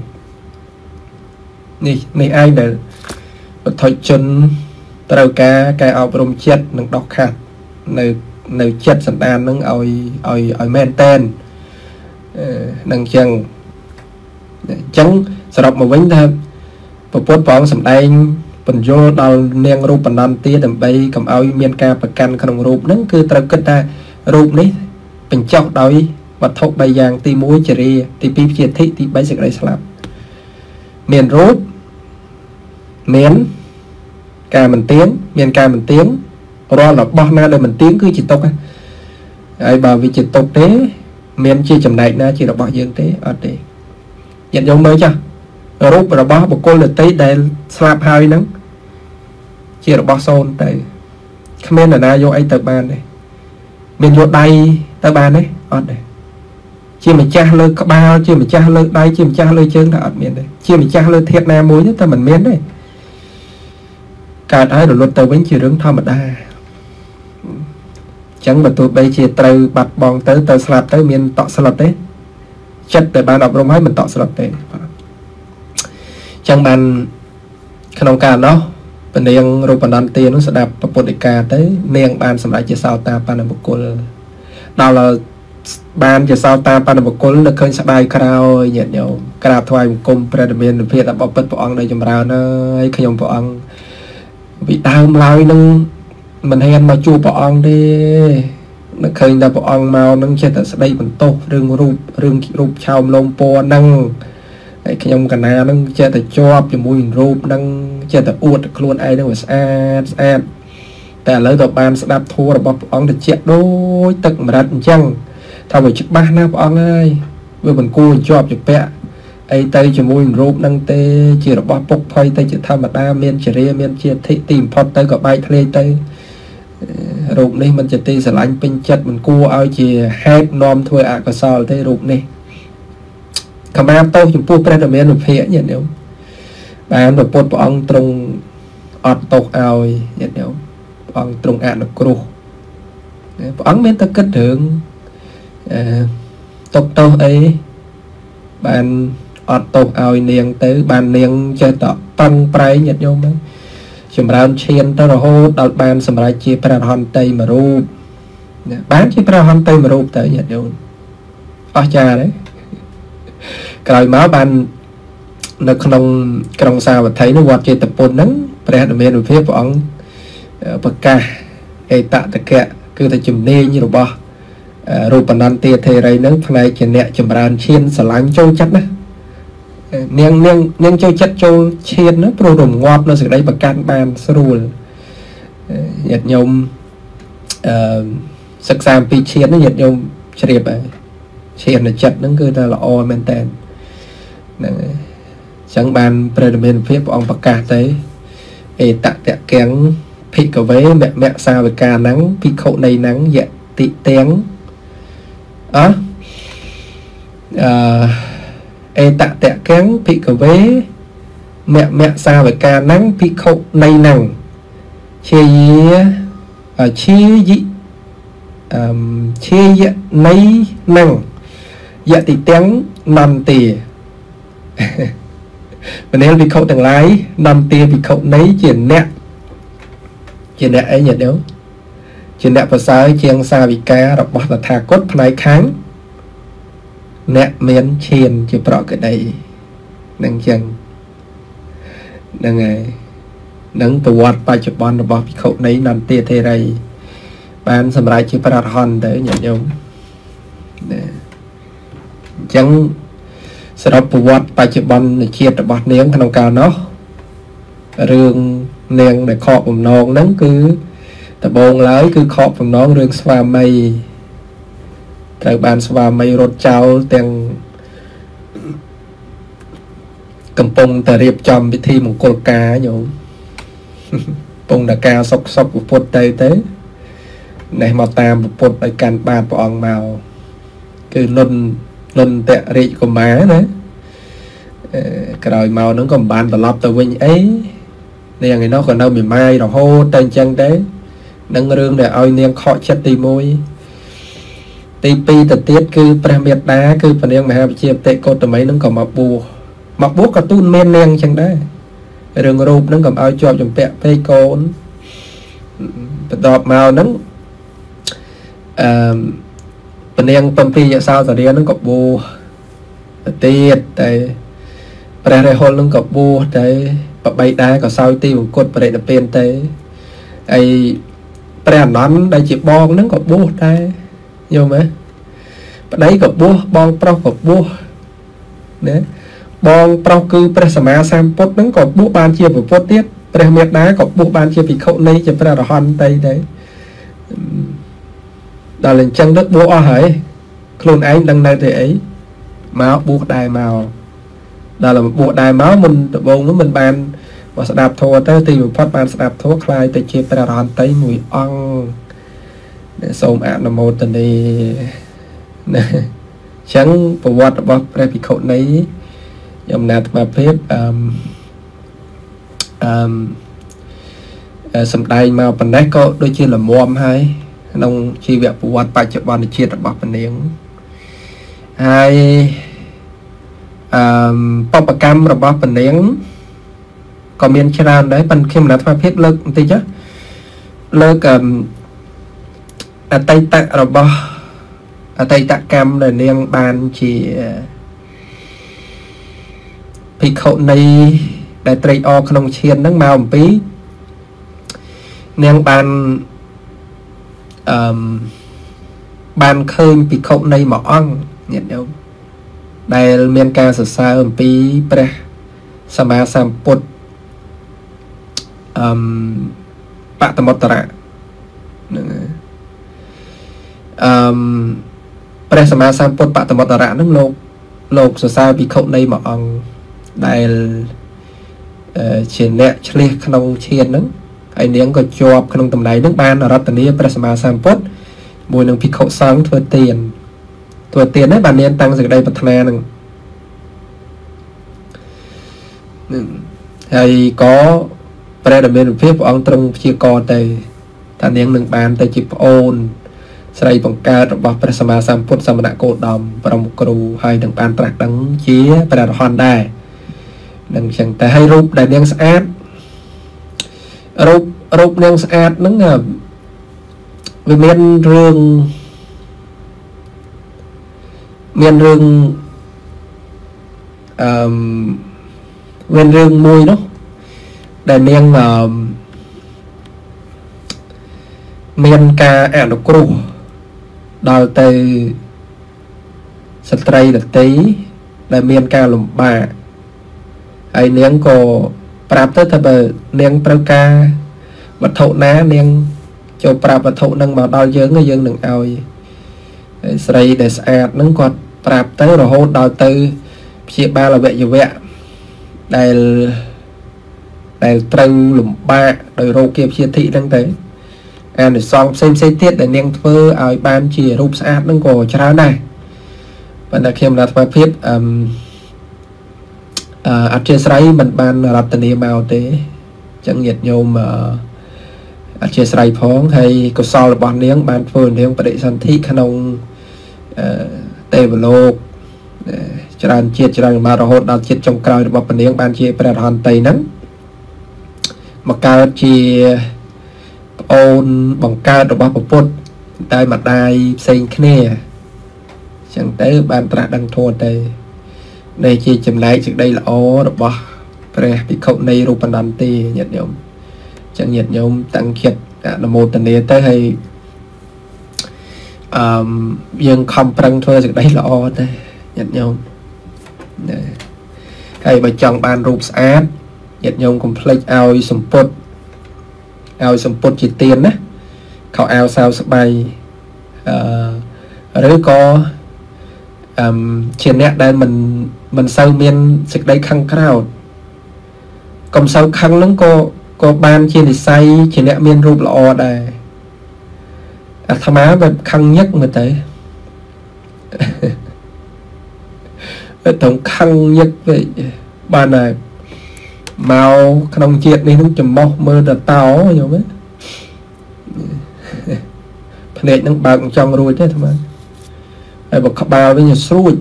nè nè ai để thôi chân tàu cá cái ọp rồng chết nâng đọc khát nơi nơi chết sẵn đàn nâng oi oi oi men tên nâng chân chẳng sờ đọc một vấn thêm và bốt bóng sẵn đanh phần vô đào neng rụp phần non tia đầm bay cầm oi miên ca và căn không rụp nâng cứ tàu kết ta rụp ní bình chọc đói vật thốc bay giang ti muối chè ri ti pi chè thị ti bay sực đây slap miền rút miền ca mình tiếng miền ca mình tiếng rồi là bao na đời mình tiếng cứ chỉ tộc ai bảo vì chỉ tộc thế miền chi chầm này na chỉ là bao dương thế ở đây nhận giống mới chưa rút là bao một cô là tới đây slap hai nắng chỉ là bao son tại comment là na vô ai tập ban này miền vô đây tập ban đấy ở đây chia mình cha lơ các bao chia mình cha lơ đây chia mình cha lơ chân là ở miền đây chia mình cha lơ thiệt na muối nhất ta mình miền đây cả ai được luật tàu bánh chỉ rừng thao mà đa chẳng mà tụi bây chia từ bạch bòn tới từ slap tới miền tọ slap đấy chất để ban đọc rong hết mình tọ slap đấy chẳng bàn khả năng cả nó bên đây rồi bàn đàn tiền nó sẽ đạp và bột cả tới miền bàn sầm lại chia sao ta bàn là một cô nào là ban chỉ sao ta ban một con được khơi sắp bài cao nhận nhiều cao thoại một công predominant việt là bảo bất bỏ ăn đây chấm rau nó khi nhom bỏ ăn bị đau lai nâng mình hay ăn mà chua bỏ ăn đi nó khơi là bỏ ăn màu nâng trên tại đây mình tốt rừng rụp rừng rụp chào lông po nâng khi nhom cả na nâng trên tại cho cho mùi rụp nâng trên tại uột luôn ai đâu mà sad sadแต่เลยตัวบานสดับทัวร์บอกอังจะเจ็บด้วยตึกมาดันจังทำไมชิบบ้านนะบอกอังเลยเมื่อมันกู้จอบจะแปะไอ้เตยจะมุยรูปนั่งเตยจีรบอกปกพอยเตยจะทำมาได้เมียนเฉลี่ยเมียนเชียที่ตีมพอดเตยกับใบทะเลเตยรูปนี้มันจะตีสลายเป็นจัดมันกู้เอาจีแฮกนอมถ้วยอากาศอลเตยรูปนี้ขมาโตจะพูดประเด็นเมียนเพี้ยอย่างเดียวบ้านแบบปดบอกอังตรงอดตกเอาอย่างเดียวông trung ạ nó cru ông biết ta kết thượng tục tô ấy bạn ọt tục ao niềng tới bàn niềng chơi tọ tăng prai nhật nhôm ấy chùm rau chiên ta rồi hô đợt bàn sầm lại chia pra hòn tây mà ru bán chia pra hòn tây mà ru tới nhật nhôm ở cha đấy cài máu bàn nó không không sao mà thấy nó quạt chơi tập bồn nắng pra được miền phía của ông bậc ca cái tạ tất cả cứ ta chùm nê như bò rồi bản năng tiệt thề này nâng này chỉ nè chùm bàn chiên sả láng châu chất đó neng neng neng châu chất châu chiên nó pro đồng ngọt nó sẽ đây bậc can bàn sôi nhật nhôm sắc sam pi chiên nó nhật nhôm chẹp chiên là chất nó cứ là o men ten chẳng bàn predominant phía ông bậc ca tới cái tạ tẹt kén phi cầu với mẹ mẹ sao về ca nắng phi khẩu này nắng dạ tị tiếng á អេតតៈកាំងភិក្ខវេមៈមៈសាវកាណੰភិក្ខុនៃណੰជាយាជាយិអឹមជាយនៃណੰយតិទាំងនន្ទាមនាលភិក្ខុទាំងឡាយនន្ទាភិក្ខុនៃជាអ្នកជាអ្នកអីញាតិញោមជាអ្នកប្រសើរជាងសាវិការបស់តថាគតផ្នែកខាងអ្នកមានឈានជាប្រកដីនឹងចឹងហ្នឹងហើយនឹងប្រវត្តិបច្ចុប្បន្នរបស់ភិក្ខុនៃនន្ទាធេរីបានសម្រេចជាព្រះអរហន្តទៅញាតិញោមណាអញ្ចឹងសរុបប្រវត្តិបច្ចុប្បន្នជាតិរបស់នាងក្នុងកាលនោះរឿងនាងដែលខកបំណងហ្នឹងគឺដំបូងឡើយគឺខកបំណងរឿងស្វាមីត្រូវបានស្វាមីរត់ចោលទាំងកំពុងតែរៀបចំពិធីមង្គលការញោមកំពុងតែការសុកសុកពុទ្ធទៅទៅនេះមកតាមពុទ្ធឲ្យកាន់បាតព្រះអង្គមកគឺលុនលុនតរាជកុមារណាក្រោយមកហ្នឹងក៏មិនបានត្រឡប់ទៅវិញអីនាងឯនោះក៏នៅមេម៉ាយរហូតតែអញ្ចឹងទៅនឹងរឿងដែលឲ្យនាងខកចិត្តទីមួយទីពីរទៅទៀតគឺព្រះមេត្តាគឺព្រះនាងមហាវិជ្ជាបតិកោតមីហ្នឹងក៏មកបួសមកបួសក៏ទូនមាននាងអញ្ចឹងដែររឿងរូបហ្នឹងក៏ឲ្យជាប់ចម្ពាក់ពេកកូនបន្ទាប់មកហ្នឹងអឺព្រះនាងបំពីយសោសរាហ្នឹងក៏បួសទៅទៀតតែព្រះរាហុលហ្នឹងក៏បួសទៅបបីដែរក៏សោយទីមង្គតបរិនិព្វានទៅហើយព្រះអនន្តដែលជាបងហ្នឹងក៏បួសដែរយល់ទេប្តីក៏បួសបងប្រុសក៏បួសណាបងប្រុសគឺព្រះសម្មាសម្ពុទ្ធហ្នឹងក៏បួសបានជាពុទ្ធទៀតព្រះមេត្តាក៏បួសបានជាភិក្ខុនៃជាព្រះអរហន្តទៅដែរដល់អញ្ចឹងទៅបួសអស់ហើយខ្លួនឯងដឹងនៅតែអីមកបួសដែរមកដល់បួសដែរមកមិនដំបូងនោះមិនបានមកស្ដាប់ធម៌ទៅទីបំផុតបានស្ដាប់ធម៌ខ្លាយទៅជាព្រះអរហន្តមួយអង្គសូមអនុមោទនាណាអញ្ចឹងប្រវត្តិរបស់ព្រះភិក្ខុនៃខ្ញុំណាត់អាភិបអឺអឺសម្ដែងមកប៉ុណ្ណេះក៏ដូចជាលំមហើយក្នុងជីវប្រវត្តិបច្ចុប្បន្នជាតិរបស់ព្រះនាងហើយអឺបបកម្មរបស់ព្រះនាងក៏មានច្រើនដែរប៉ុន្តែខ្ញុំណាត់អាភិបលើកបន្តិចលើកអឺអតីតរបស់អតីតកម្មដែលនាងបានជាភិក្ខុនៃដែលត្រេកអរក្នុងឈានហ្នឹងមកអំពីនាងបានអឺបានឃើញភិក្ខុនៃមួយអង្គញាតិញោមដែលមានការសរសើរអំពីព្រះសម្មាសម្ពុទ្ធអឺបតមត្តរៈហ្នឹងអឺព្រះសម្មាសម្ពុទ្ធបតមត្តរៈហ្នឹងលោកលោកសរសើរភិក្ខុនៃមួយអង្គដែលជាអ្នកឆ្លៀសក្នុងឈានហ្នឹងហើយនាងក៏ជាប់ក្នុងតំណែងហ្នឹងបានរតនាព្រះសម្មាសម្ពុទ្ធមួយនឹងភិក្ខុសង្ឃធ្វើទានធ្វើទានហ្នឹងបាននាងតាំងសេចក្តីប្រាថ្នាហ្នឹងហើយក៏ព្រះដ៏មានភាពព្រះអង្គទ្រង់ព្យាករទៅថានាងនឹងបានទៅជាប្អូនស្រីបង្កើតរបស់ព្រះសម្មាសម្ពុទ្ធសមណគោតមបរមគ្រូហើយនឹងបានត្រាស់ដឹងជាព្រះអរហន្តដែរនឹងចឹងតែឲ្យរូបដែលនាងស្អាតរូបរូបនាងស្អាតហ្នឹងវាមានរឿងមានរឿងអឺមានរឿងមួយនោះដែលនាងមានការអនុគ្រោះដល់ទៅស្ត្រីដតីដែលមានការលំបាកហើយនាងក៏ប្រាប់ទៅថាបើនាងត្រូវការវត្ថុណានាងចូលប្រាប់វត្ថុនឹងមកដល់យើងយើងនឹងឲ្យហើយស្រីដែលស្អាតហ្នឹងគាត់ប្រាប់ទៅរហូតដល់ទៅព្យាបាលអវយវៈដែលដែលត្រូវលំបាកដោយរោគាព្យាធិហ្នឹងទៅអានិសង្ឃផ្សេងផ្សេងទៀតដែលនាងធ្វើឲ្យបានជារូបស្អាតហ្នឹងក៏ច្រើនដែរប៉ុន្តែខ្ញុំណាត់ថាភាពអឺអធិស្ឋានមិនបានរតនាមកទេអញ្ចឹងញាតិញោមអធិស្ឋានផងហើយកុសលរបស់នាងបានធ្វើនាងបដិសន្ធិក្នុងទេវលោកច្រើនជាតិច្រើនមករហូតដល់ជាតិចុងក្រោយរបស់ព្រះនាងបានជាព្រះរហន្តតីហ្នឹងមកកើតជាប្អូនបង្កើតរបស់ព្រះពុទ្ធតែម្ដាយផ្សេងគ្នាអញ្ចឹងទៅបានត្រាស់ដឹងធម៌ទៅនេះជាចំណែកសេចក្តីល្អរបស់ព្រះភិក្ខុនៃរូបនន្ទាញាតិញោមអញ្ចឹងញាតិញោមតាំងចិត្តអនុមោទនាទៅហើយអឺយើងខំប្រឹងធ្វើសេចក្តីល្អទៅញាតិញោមហើយបើចង់បានរូបស្អាតញាតិញោមកុំភ្លេចឲ្យសម្ពុតឲ្យសម្ពុតជាទៀនណាខោអាវសាវស្បៃអឺឬក៏អឺជាអ្នកដែលមិនមិនសូវមានសេចក្តីខឹងក្រោធកុំសូវខឹងហ្នឹងក៏ក៏បានជានិស័យជាអ្នកមានរូបល្អដែរអាត្មាបែបខឹងញឹកមើលទៅតែខឹងញឹកពេកបានហើយមកក្នុងជាតិនេះនឹងចំោះមើលតតោយល់ទេភ្នែកនឹងបើកចង់រួចទេអាត្មាហើយបើក្បាលវិញស្រួច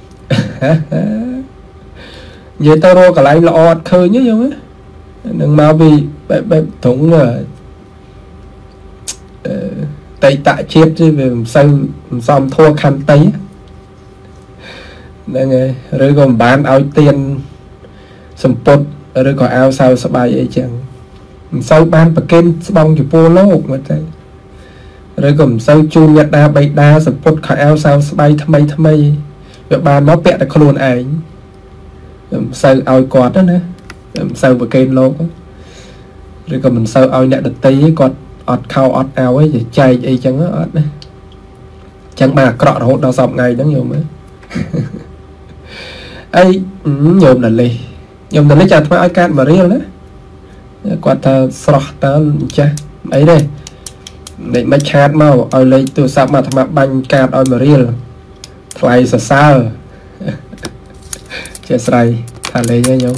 និយាយទៅរកកន្លែងល្អអត់ឃើញទេយល់ទេនឹងមកពីបែបបែបត្រង់អឺតៃតជាតិទេវាមិនសូវមិនសមធัวខន្តីហ្នឹងហើយឬក៏មិនបានឲ្យទៀនសម្ពុតឬក៏អាវសាវស្បៃអីចឹងមិនសូវបានប្រគេនស្បង់ចំពោះលោកមកទៅឬក៏មិនសូវជូនមេត្តាបិតាសម្ពុតខោអាវសាវស្បៃថ្មីថ្មីវាបានមកពាក់តែខ្លួនឯងមិនសូវឲ្យគាត់ទេណាមិនសូវប្រគេនលោកឬក៏មិនសូវឲ្យអ្នកដតីគាត់អត់ខោអត់អាវអីចែកអីចឹងអត់ណាចឹងបានអាក្រក់រហូតដល់សពថ្ងៃហ្នឹងយល់មើលអីញោមដល់លេញោមដល់លេចាថ្មឲ្យកាត់មករៀលណាគាត់ថាស្រស់តើចាស់អីទេលេខមិនឆាតមកឲ្យលេខទូរស័ព្ទមកថ្មបាញ់កាត់ឲ្យមករៀលថ្លៃសរសើរជាស្រ័យថាលេងហ្នឹងញោម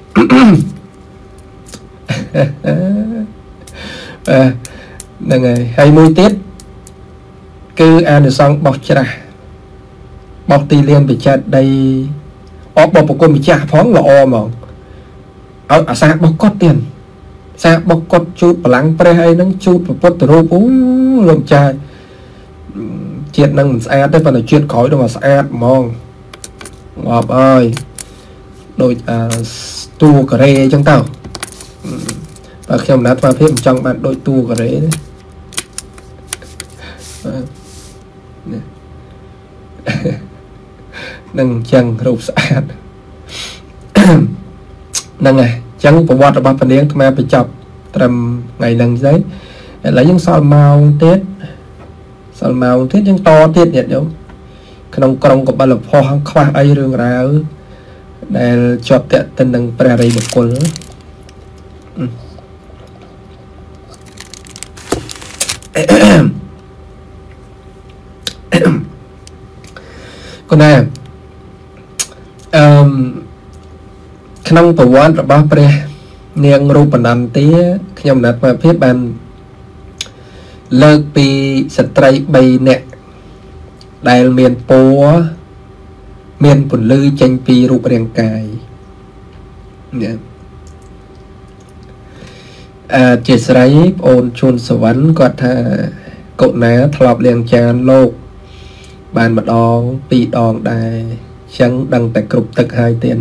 អឺហ្នឹងហើយហើយមួយទៀតគឺអានិសង្ឃបោះច្រាស់បោះទីលានបច្ចិតដីអបបប្រគុណម្ចាស់ផងល្អហ្មងឲ្យអាសាបោះគាត់ទៀតសាបោះគាត់ជូតបលាំងព្រះអីហ្នឹងជូតពុទ្ធរូបអូលោកចាជាតិហ្នឹងមិនស្អាតទេប៉ុន្តែជាតិក្រោយទៅមកស្អាតហ្មងងាប់អើយដូចអាទូកូរ៉េអញ្ចឹងទៅបើខ្ញុំណាត់ស្មារតីមិនចង់បានដូចទូកូរ៉េទេនឹងអញ្ចឹងរូបស្អាតហ្នឹងហើយអញ្ចឹងប្រវត្តិរបស់ព្រះនាងអាត្មាបញ្ចប់ត្រឹមថ្ងៃហ្នឹងទៅឥឡូវយើងសល់ម៉ោងទៀតសល់ម៉ោងទៀតយើងតទៀតញាតិញោមក្នុងក្រុងកបិលភ័ស្តុខ្វះអីរឿងរ៉ាវដែលជាប់តាក់ទិននឹងព្រះរិយបុគ្គលគណាអឺក្នុងប្រវត្តិរបស់ព្រះនាងរូបនន្ទាខ្ញុំណាត់មកភាពបានលើកពីស្ត្រីបីនាក់ដែលមានពណ៌មានពន្លឺចេញពីរូបរាងកាយនេះអឺជាស្រីប្អូនជួនសវណ្ណគាត់ថាកុណាធ្លាប់លាងចានលោកបានម្ដងពីរដងដែរចឹងដឹងតែគ្រប់ទឹកហើយទៀត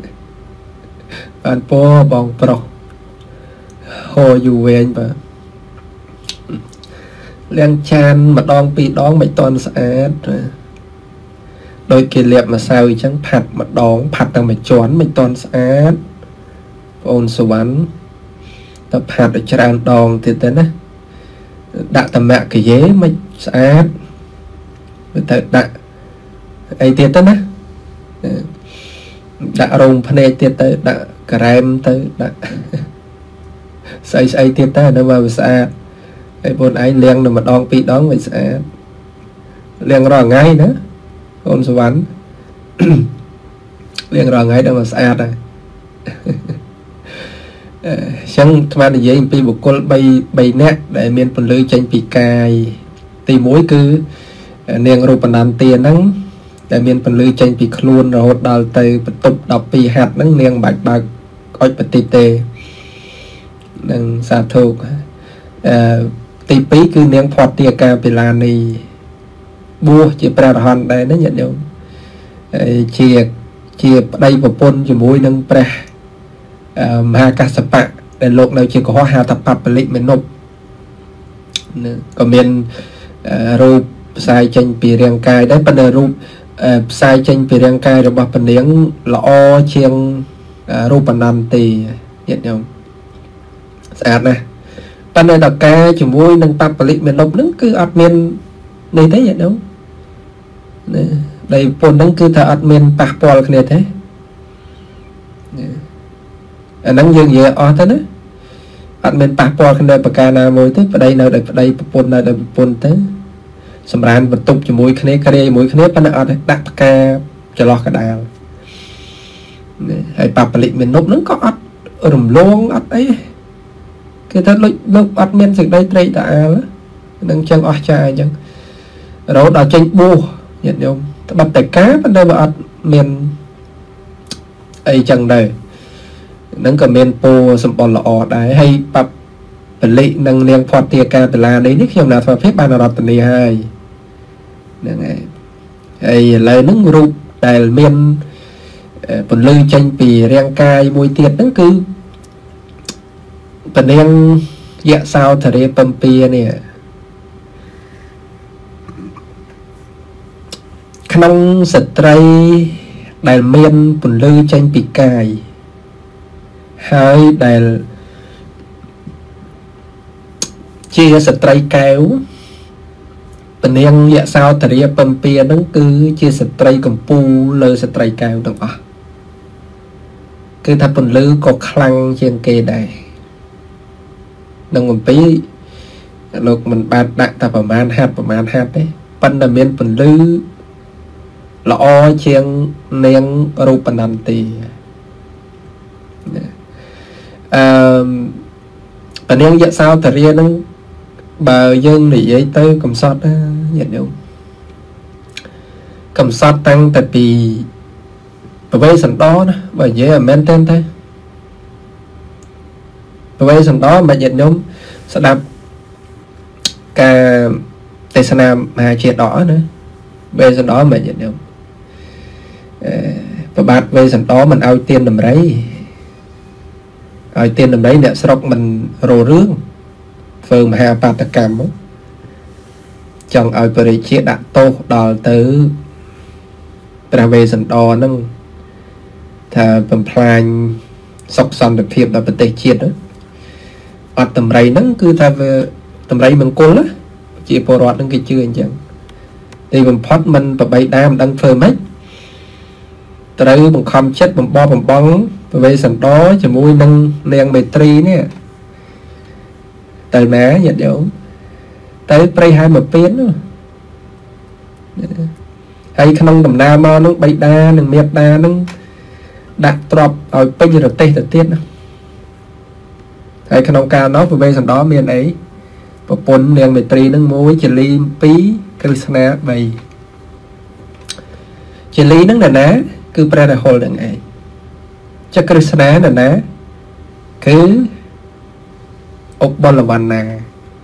បានពណ៌បងប្រុសហូរយូរវែងបាទលាងចានម្ដងពីរដងមិនតន់ស្អាតដោយគេលាបម្សៅអញ្ចឹងផាត់ម្ដងផាត់តែមួយជាន់មិនតន់ស្អាតបងអូនសវណ្ណតែផាត់ឲ្យច្រើនដងទៀតទៅណាដាក់តមៈកាយេមិនស្អាតទៅដាក់អីទៀតទៅណាដាក់រោមភ្នែកទៀតទៅដាក់ក្រែមទៅដាក់ស្អីស្អីទៀតទៅនៅមកវាស្អាតហើយបងឯងលាងតែម្ដងពីរដងមិនស្អាតលាងរាល់ថ្ងៃណាអូនសវណ្ណ liền rồi ngay đâu mà xa rồi chẳng mà là dễ bị một con bay bay nét để miền phần lưới tranh bị cài thì mỗi cứ niềng rồi phần đàn tiền nắng để miền phần lưới tranh bị luôn rồi hốt đào từ tục đọc bị hạt nắng niềng bạch bạc coi bật tì tê nâng xa thuộc tì pí cứ niềng phọt tia ca bị là này bua chỉ pra hòn đây nó nhận được chia chia đây một pôn chỉ mũi nâng pra mà cả sập bạc để lột nào chỉ có hai tập bạc lịch mình nộp còn miền rùp sai tranh bị riêng cài đấy bên này rùp sai tranh bị riêng cài rồi bạc bên miếng lọ chiêng rùp bên nan thì nhận được sạch này bên này đặc ca chỉ mũi nâng bạc lịch mình nộp nó cứ admin này thế nhận đúng đây pôn nâng cứ thợ admin bạc bò này thế nắng dương vậy ở thế đó anh mình bạc bò cái nơi bạc ca nào môi tới đây nào đây đây pôn nào đây pôn tới sầm ran vật tục cho môi cái cái môi cái này ở đây đặt bạc ca cho lo cái đào hay bạc lịch mình nộp nó có ắt rùm luôn ắt ấy cái thật lúc lúc ắt miên sự đây đây đã nâng chân ở trai chân rồi đào tranh bu nhận không bắt tay cá bên đây mà ắt miên ấy chân đây nâng cầm men po sầm bò lọ đấy hay bập bẩn lị nâng liang phật tia ca từ là đấy nick trong nào phật phép ban đầu tuần hai này hay lời nâng rụp đại miền bẩn lư tranh pì riêng cai mùi tiệt nâng cứ bẩn liang dạ sao thời pầm pia nè khăn sệt tray đại miền bẩn lư tranh pì cài hai đại chia sợi trai kéo bên em dạ sao thời điểm bầm pia nó cứ chia sợi trai cầm pu lơ sợi trai kéo được à cứ tháp phần lư có khăn trên kề này nông một tí lúc mình ban đặt tập ở man hạt ở man hạt đấy ban là miền phần lư lọ trên nén rùa phần ăn tì bạn em dạ sao thời gian nó bà dân thì giấy tới cầm sót nhận được cầm sót tăng tại vì bà vây sẵn đó bà dễ là men tên thế bà vây sẵn đó mà nhận nhóm sẽ đạp cả tây sơn nam mà chết đỏ nữa vây sẵn đó mà nhận được và bát vây sẵn đó mình ao tiên nằm đấy ở tiền nằm đấy nè sọc mình rồ rướng phường mà hai ba ta cầm chồng ở bề chia đặt tô đòi tới ra về sân đò nâng thà bầm plan sọc son được thiệp là bề tây chia đó ở tầm rầy nâng cứ thà về tầm rầy mình cố đó chỉ bồ rọt nâng cái chưa anh chẳng thì bầm phót mình và bay đam đang phơi mấy tới bằng không chết bằng bo bằng bóng về sẵn đó cho mũi nâng nèng bề tri nè tới ná nhận được tới prey hai một biến nữa hay không tầm na mà nó bay đa nâng miệt đa nâng đặt drop ở bây giờ tê thật tiết hay không ca nó về sẵn đó miền ấy và bốn nèng bề tri nâng mũi chỉ ly pí krishna bày chỉ ly nâng là ná cứ prey là hole đằng ấy cho Krishna là ná cứ ốc bò là văn nà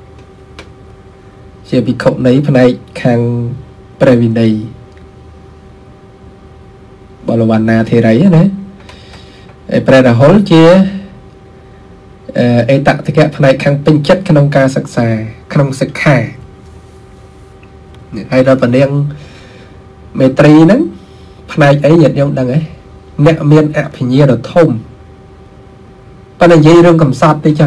chỉ bị khổng nấy phần này khang previnay bò là văn nà thì đấy đấy pre là hole chia ấy tặng thì cái phần này khang tinh chất khang ca sắc xà khang sắc khà hay là phần đen mê tri nắng phần này ấy nhận nhau đằng ấy mẹ miền ạp hình như là thông bạn này dây rương cầm sọt đi cho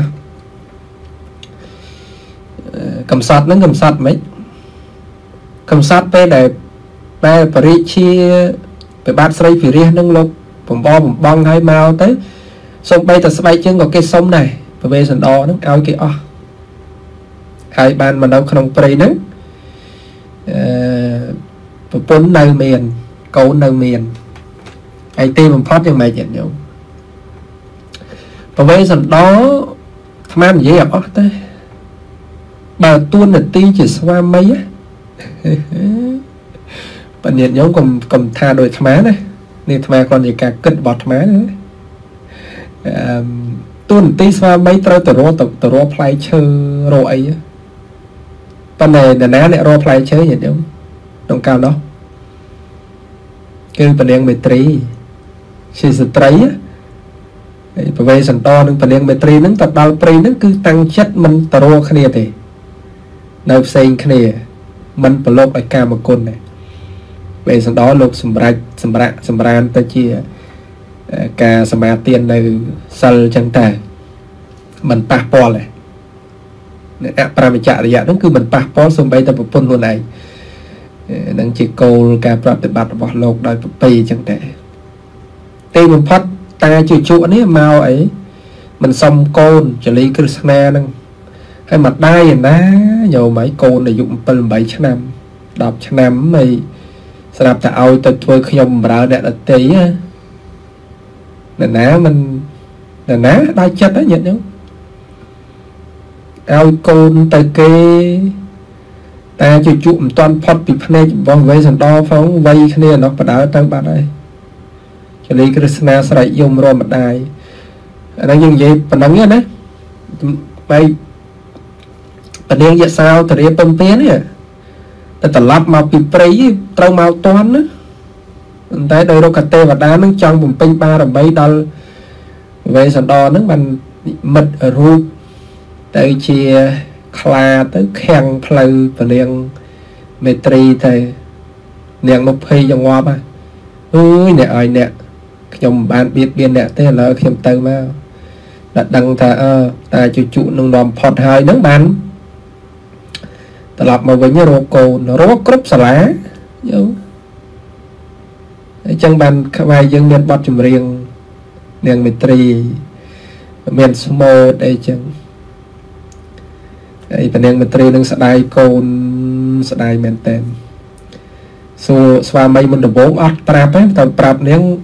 cầm sọt nó cầm sọt mấy cầm sọt về để về Paris chia về bát sấy phía riêng nâng lục bom bo bom bong hay mau tới xong bay ta sẽ bay chân vào cái sông này và về sân đo nó ao cái o hai bạn mà đâu không prey nữa bốn nơi miền côn đâu miền ai tim mình phát cho mày nhận nhau và bây giờ đó tham ăn dễ gặp thế bà tuôn là ti chỉ xoa mấy á bà nhận nhóm còn còn tha đôi tham á này nên tham còn gì cả cất bọt tham á nữa tuôn tí xoa mấy trâu tờ rô tờ rô play chơi rô ấy á bên này là ná này rô play chơi nhận nhóm đồng cao đó cứ phần đen mê trí khi sự trí á và về sẵn to nâng phần đen mê trí nâng tập đào trí nâng cứ tăng chất mình tà rô khá nè thì nơi xanh khá nè mình bà lộp lại ca một con này về sẵn đó lộp xâm rạch xâm rạch xâm rạch ta chia ca xâm rạch tiên nơi sal chân tà mình bạc bò lại ạ bà mẹ chạ dạ nâng cứ mình bạc bò xâm bay ta một con luôn này nâng chỉ cô ca bạc để bạc bỏ lộp đòi bạc bì chân tà tìm một phát ta chịu chuộng ấy mau ấy mình xong côn cho lý Krishna nâng hay mặt đai vậy ná nhiều mấy côn này dụng phần bảy trăm năm đọc trăm năm mày sẽ đạp ta ôi tôi thôi không bà đẹp là tí á nè ná mình nè ná đai chất đó nhận nhớ ôi côn tới kê ta chịu chuộng toàn phát bị phân này vòng vây sẵn đo phóng vây khá nè nó bà đá tăng bà đây cho lý Krishna sẽ lại dùng rồi mặt đài đang như vậy phần đắng nhé bay phần đen vậy sao thì bông tiến nè ta tập lắp màu bị prey trâu màu toán á tại đây đâu cả tê và đá nó trong vùng pin ba rồi bay đo về sàn đo nó bằng mật ở ruột tới chia kha tới khen pleu phần đen metri thầy đen một phi trong ngoa ba ui nè ơi nè nhom bạn biết biên nè thế là khiêm tư mà đặt đăng thà ơ ta chủ trụ nông đòm phọt hai nước bạn ta lập mà với như rô cô nó rô cướp xà lá chân bàn vài dân miền bọt chùm riêng miền miền trì miền smô đây chân đây phần miền trì nâng sạ đai côn sạ đai miền tên so xoa mây mình được bốn ớt trap ấy tao trap nén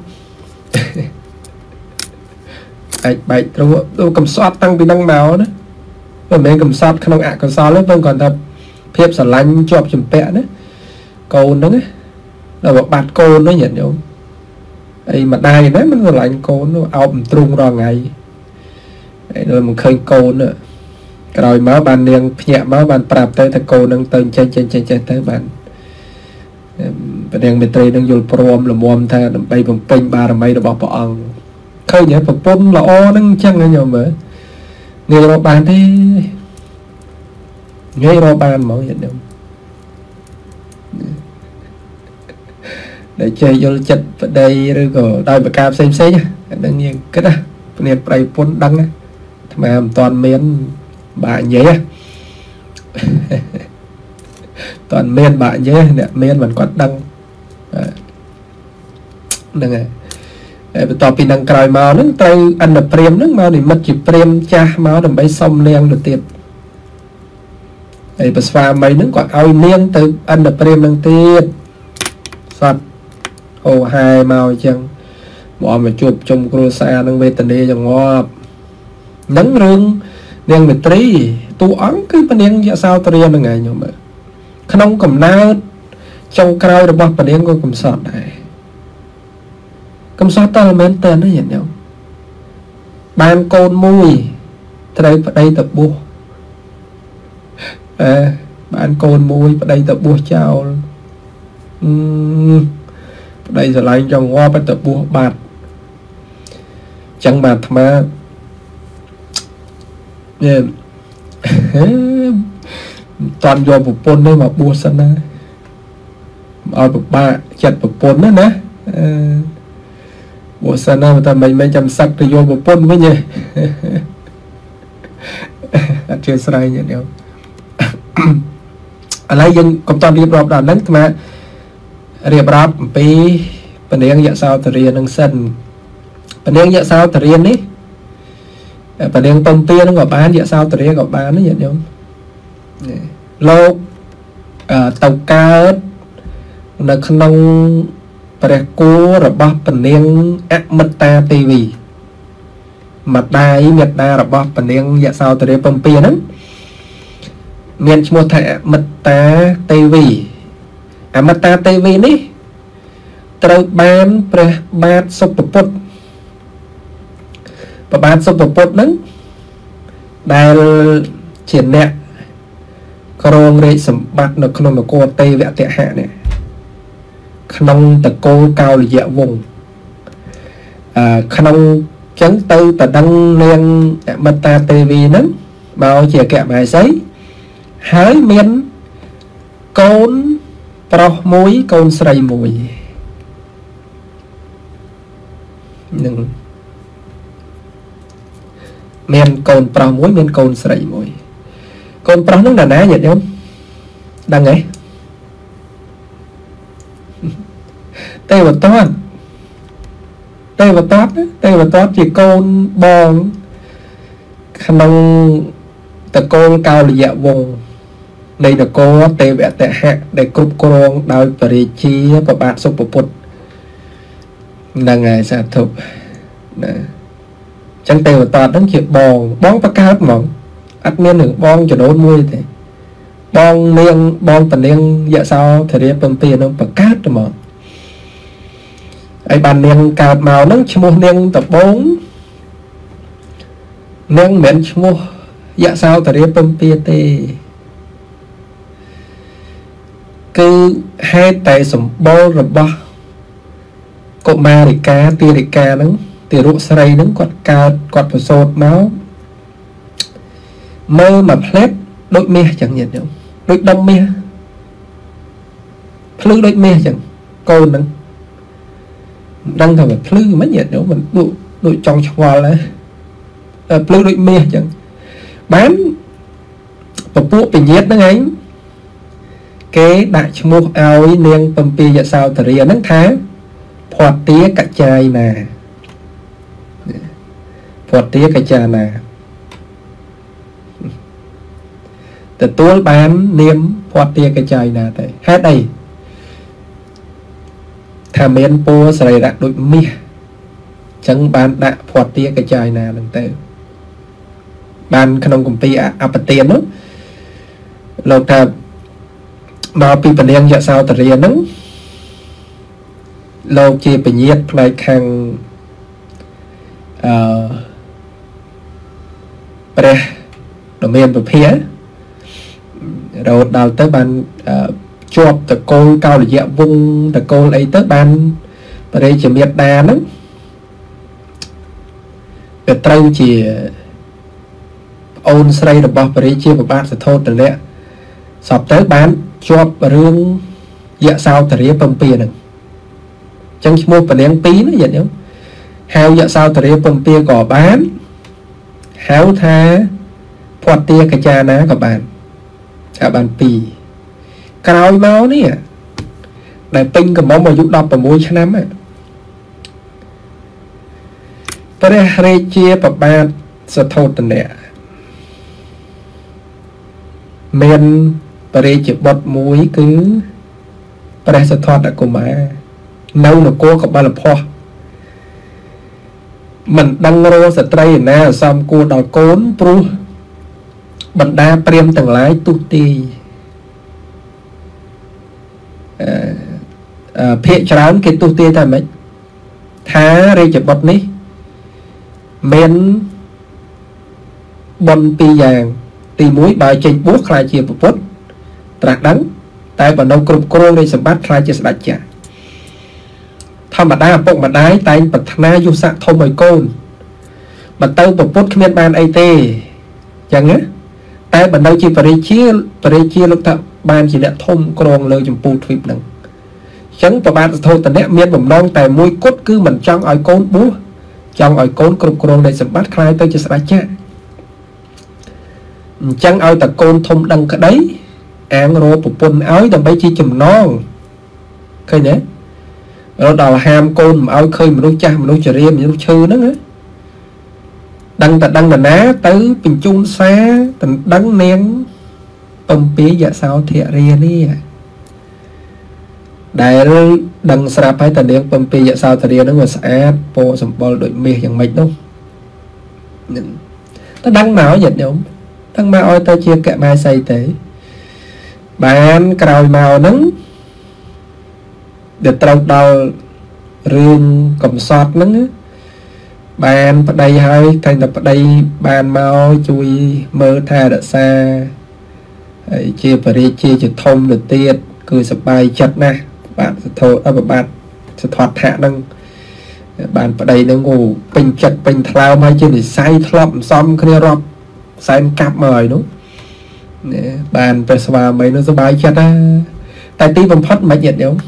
ai bạch đâu cầm soát tăng vì năng nào đó và mình cầm soát không ạ còn sao lớp vâng còn tập phép xả lanh chọp chùm pẹ đấy côn đó là một bạt côn nó nhận nhau ấy mà đai đấy mình còn lạnh côn nó ôm trung rồi ngày rồi mình khơi côn nữa rồi máu bàn niềng nhẹ máu bàn prap tới thằng côn đang tên trên trên trên trên tới bàn và đèn mê trì đang dùng prom là mồm tha bay bằng pin ba là mấy đồ bọc bọc khơi nhớ bọc pôn là o đang chăng ở nhau mà nghe rồi bàn thế nghe rồi bàn mỗi hiện được để chơi vô chật vào đây rồi có đôi bà cạp xem xem nhá đương nhiên cái đó nên bay pôn đăng á mà toàn miền bà nhé toàn miền bạn nhé nè miền vẫn còn đăng đừng này tỏ pin đăng cài màu nó tay ăn được prem nước màu thì mất chỉ prem cha máu đầm bay sông len được tiền ấy bớt pha mấy nước còn ao miên từ ăn được prem đăng tiền sọt ô hai màu chăng bỏ mà chụp trong cua xa đang về tận đây trong ngọt nắng rừng đen mệt trí tu ấn cứ bên đen dạ sao tao đen ngày nhiều mà không cầm na trong cao được bao phần đen có cầm sọt này cầm sọt ta là men tên nó nhận nhau ban côn mùi đây vào đây tập bùa à, ban côn mùi vào đây tập bùa chào uhm, đây giờ lại trong hoa bắt tập bùa bạt chẳng bạt mà yeah. toàn do một pôn đây mà bùa sân á ở một ba chặt một pôn đó nè bùa sân á ta mình mấy chăm sóc thì vô một pôn với nhỉ chưa sai nhỉ đâu ở đây dân công toàn điệp rộp đàn nắng mà điệp rộp vì phần đen dạ sao thời riêng nâng sân phần đen dạ sao thời riêng ấy phần đen tông tiên nó gọi bán dạ sao thời riêng gọi bán nó nhận không lô tàu cá là không ព្រះគោរបស់ពនាងអមិត្តាទេវីម្ដាយមេត្តារបស់ពនាងយសោទរាបំពីហ្នឹងមានឈ្មោះថាអមិត្តាទេវីអមិត្តាទេវីនេះត្រូវបានព្រះបាទសុពពុទ្ធព្រះបាទសុពពុទ្ធហ្នឹងដែលជាអ្នកគ្រងរាជសម្បត្តិនៅក្នុងនគរទេវទហៈនេះក្នុងតកូលកោលយៈវង្សអឺក្នុងចឹងទៅតដឹងនាងអមិត្តាទេវីហ្នឹងមកជាអគ្គមហេសីហើយមានកូនប្រុសមួយកូនស្រីមួយនឹងមានកូនប្រុសមួយមានកូនស្រីមួយកូនប្រុសហ្នឹងណាណាញាតិញោមដឹងទេទេវតាទេវតាទេវតាជាកូនបងក្នុងតកូលកោលយៈវង្សនៃនគរទេវទហៈដែលគ្រប់គ្រងដោយព្រះរាជាព្រះបាទសុពពុទ្ធហ្នឹងហើយសាធុណាចឹងទេវតាហ្នឹងជាបងបងបកើតហ្មងអត់មាននឹងបងចដូនមួយទេបងនាងបងពនាងយសោធរាបំពីហ្នឹងបកើតហ្មងហើយបាននាងកើតមកហ្នឹងឈ្មោះនាងតបងនាងមិនមែនឈ្មោះយសោធរាបំពីទេគឺហេតុតែសម្បល់របស់កុមារិកាទារិកាហ្នឹងទារកស្រីហ្នឹងគាត់កើតគាត់ប្រសូតមកមើលមកផ្លែតដូចមាសចឹងញាតិញោមដូចដុំមាសភ្លឺដូចមាសចឹងកូនហ្នឹងមិនដឹងថាវាភ្លឺមិនញាតិញោមមិនដូចដូចចង់ឆ្ងល់ណាភ្លឺដូចមាសចឹងបានពពួកពញាតហ្នឹងឯងគេដាក់ឈ្មោះឲ្យនាងបំពីយសោទរាហ្នឹងថាភ័ត្តាកច្ចាយណាភ័ត្តាកច្ចាណាទទួលបាននាមភ័ត្តាកច្ចាយណាទៅហេតុអីថាមានពណ៌សរីរៈដូចមាសចឹងបានដាក់ភ័ត្តាកច្ចាយណាហ្នឹងទៅបានក្នុងគម្ពីរអបទាននោះលោកថាមកពីពនាងយសោទរាហ្នឹងលោកជាពញាតផ្នែកខាងអឺព្រះដ៏មានពភារហូតដល់ទៅបានជាប់តកូលកោលយៈវង្សតកូលអីទៅបានបរិជាមេត្តាហ្នឹងក៏ត្រូវជាអូនស្រីរបស់បរិជាព្រះបាទសទ្ធោទនៈសពទៅបានជាប់រឿងយសោទរាបំពីហ្នឹងចឹងឈ្មោះពនាងពីរណាញាតិញោមហៅយសោទរាបំពីក៏បានហៅថាភ័ត្តាកច្ចាណាក៏បានថាបានពីរក្រោយមកនេះដែលពេញកំមុំអាយុដប់ប្រាំមួយឆ្នាំព្រះរាជាព្រះបាទសទ្ធោទនៈមានព្រះរាជបុត្រមួយគឺព្រះសទ្ធត្ថកុមារនៅនគរកបិលភ័ស្ត្រមិនដឹងរកស្ត្រីណាសំគួរដល់កូនព្រោះបណ្ដាព្រាហ្មណ៍ទាំងឡាយទុតិយអឺភាគច្រើនគេទុតិយថាម៉េចថារាជបុត្រនេះមានបុណ្យពីរយ៉ាងទីមួយបើចេញបួសខ្លាចជាពុទ្ធត្រាស់ដឹងតែបើនៅគ្រប់គ្រងរាជសម្បត្តិខ្លាចជាស្ដេចចាស់ធម្មតាឪពុកម្ដាយតែងប្រាថ្នាយុស័ក្តិធំឲ្យកូនបើទៅពុទ្ធគ្មានបានអីទេអញ្ចឹងណាតែបើនៅជាបរិជាបរិជាលោកថាបានជាអ្នកធំក្រងលើចម្ពោះទ្វីបហ្នឹងអញ្ចឹងព្រះបាទសទ្ធោទនៈមានបំណងតែមួយគត់គឺមិនចង់ឲ្យកូនបួសចង់ឲ្យកូនគ្រប់គ្រងរាជសម្បត្តិខ្លាយទៅជាស្ដេចចាស់អញ្ចឹងឲ្យតែកូនធំដឹងក្តីអាងរកប្រពន្ធឲ្យដើម្បីជាចំណងឃើញទេរត់ដល់ហាមកូនមិនឲ្យឃើញមនុស្សចាស់មនុស្សជរាមនុស្សឈឺហ្នឹងណាដឹងតែដឹងតាណាទៅបញ្ជូនសារដណ្ដឹងនាងបំពីយសោធរានេះដែលដឹងស្រាប់ហើយតានាងបំពេញយសោតរានឹងវាស្អាតពណ៌សម្បុរដូចមាសយ៉ាងម៉េចនោះនឹងតែដឹងមកញាតិញោមដឹងមកឲ្យទៅជាកែម៉ែសីទេបានក្រោយមកហ្នឹងដែលត្រូវដល់រឿងកំសត់ហ្នឹងបានប្តីហើយតែតែប្តីបានមកជួយមើលថែរក្សាហើយជាបរិជាជាធំទៅទៀតគឺសប្បាយចិត្តណាស់បាទសធោអបបាទសធដ្ឋៈហ្នឹងបានប្តីហ្នឹងអូពេញចិត្តពេញថ្លើមហើយជានិស័យធ្លាប់សំគ្នារាប់សែនកាប់មកហើយនោះបានព្រះស្វាមីនោះសប្បាយចិត្តណាតែទីបំផុតមិនញាតិញោម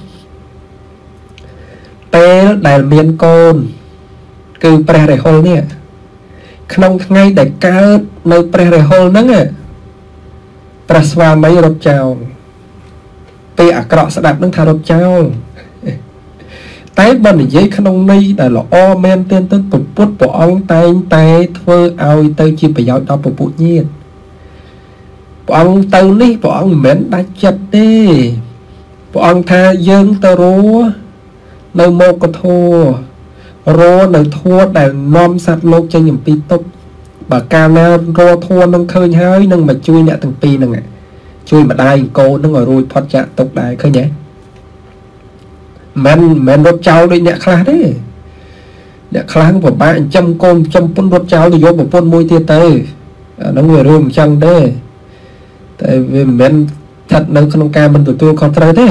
ពេលដែលមានកូនគឺព្រះរាហុលនេះក្នុងថ្ងៃដែលកើតនៅព្រះរាហុលហ្នឹងព្រះស្វាមីរត់ចោលពេលអាក្រក់ស្ដាប់ហ្នឹងថារត់ចោលតែបើនិយាយក្នុងន័យដែលល្អមែនទែនទៅពុទ្ធព្រះអង្គតែងតែធ្វើឲ្យទៅជាប្រយោជន៍ដល់ពពួកញាតិព្រះអង្គទៅនេះព្រះអង្គមិនមែនដាច់ចិត្តទេព្រះអង្គថាយើងទៅរស់នៅមកធัวរស់នៅធัวដែលនាំសត្វលោកចេញអំពីទុក្ខបើកាលណារស់ធัวនឹងឃើញហើយនឹងមកជួយអ្នកទាំងពីរហ្នឹងជួយម្ដាយកូនហ្នឹងឲ្យរួចផុតចាកទុក្ខដែរឃើញទេមិនមិនរត់ចោលដូចអ្នកខ្លះទេអ្នកខ្លះពិបាកចិញ្ចឹមកូនចិញ្ចឹមពុនរត់ចោលទៅយកប្រពន្ធមួយទៀតទៅអាហ្នឹងវារឿងអញ្ចឹងទេតែវាមិនមែនស្ថិតនៅក្នុងការមិនទទួលខុសត្រូវទេ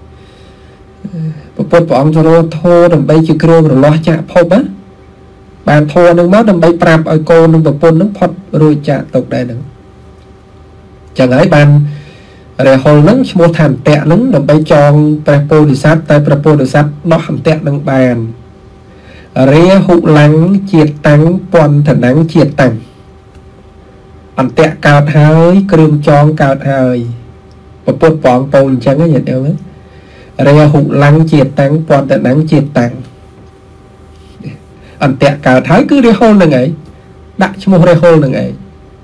ព្រះពុទ្ធព្រះអង្គទ្រធោដើម្បីជាគ្រឿងរលាស់ចាក់ភពណាបានធោនឹងមកដើម្បីប្រាប់ឲ្យកូននឹងប្រពន្ធនឹងផុតរួចចាក់ទុកដែរហ្នឹងចឹងហើយបានរាហុលនឹងឈ្មោះថាអន្តៈនឹងដើម្បីចងព្រះពោធិសត្វតែព្រះពោធិសត្វដោះអន្តៈនឹងបានរាហុលੰជាតិតាំងពន្ធណੰជាតិតាំងអន្តៈកើតហើយគ្រឿងចងកើតហើយព្រះពុទ្ធព្រះអង្គពោលអញ្ចឹងញាតិញោមរាហុលੰជាតិតាំងពន្ធណੰជាតិតាំងអន្តៈកើតហើយគឺរាហុលនឹងឯងដាក់ឈ្មោះរាហុលនឹងឯង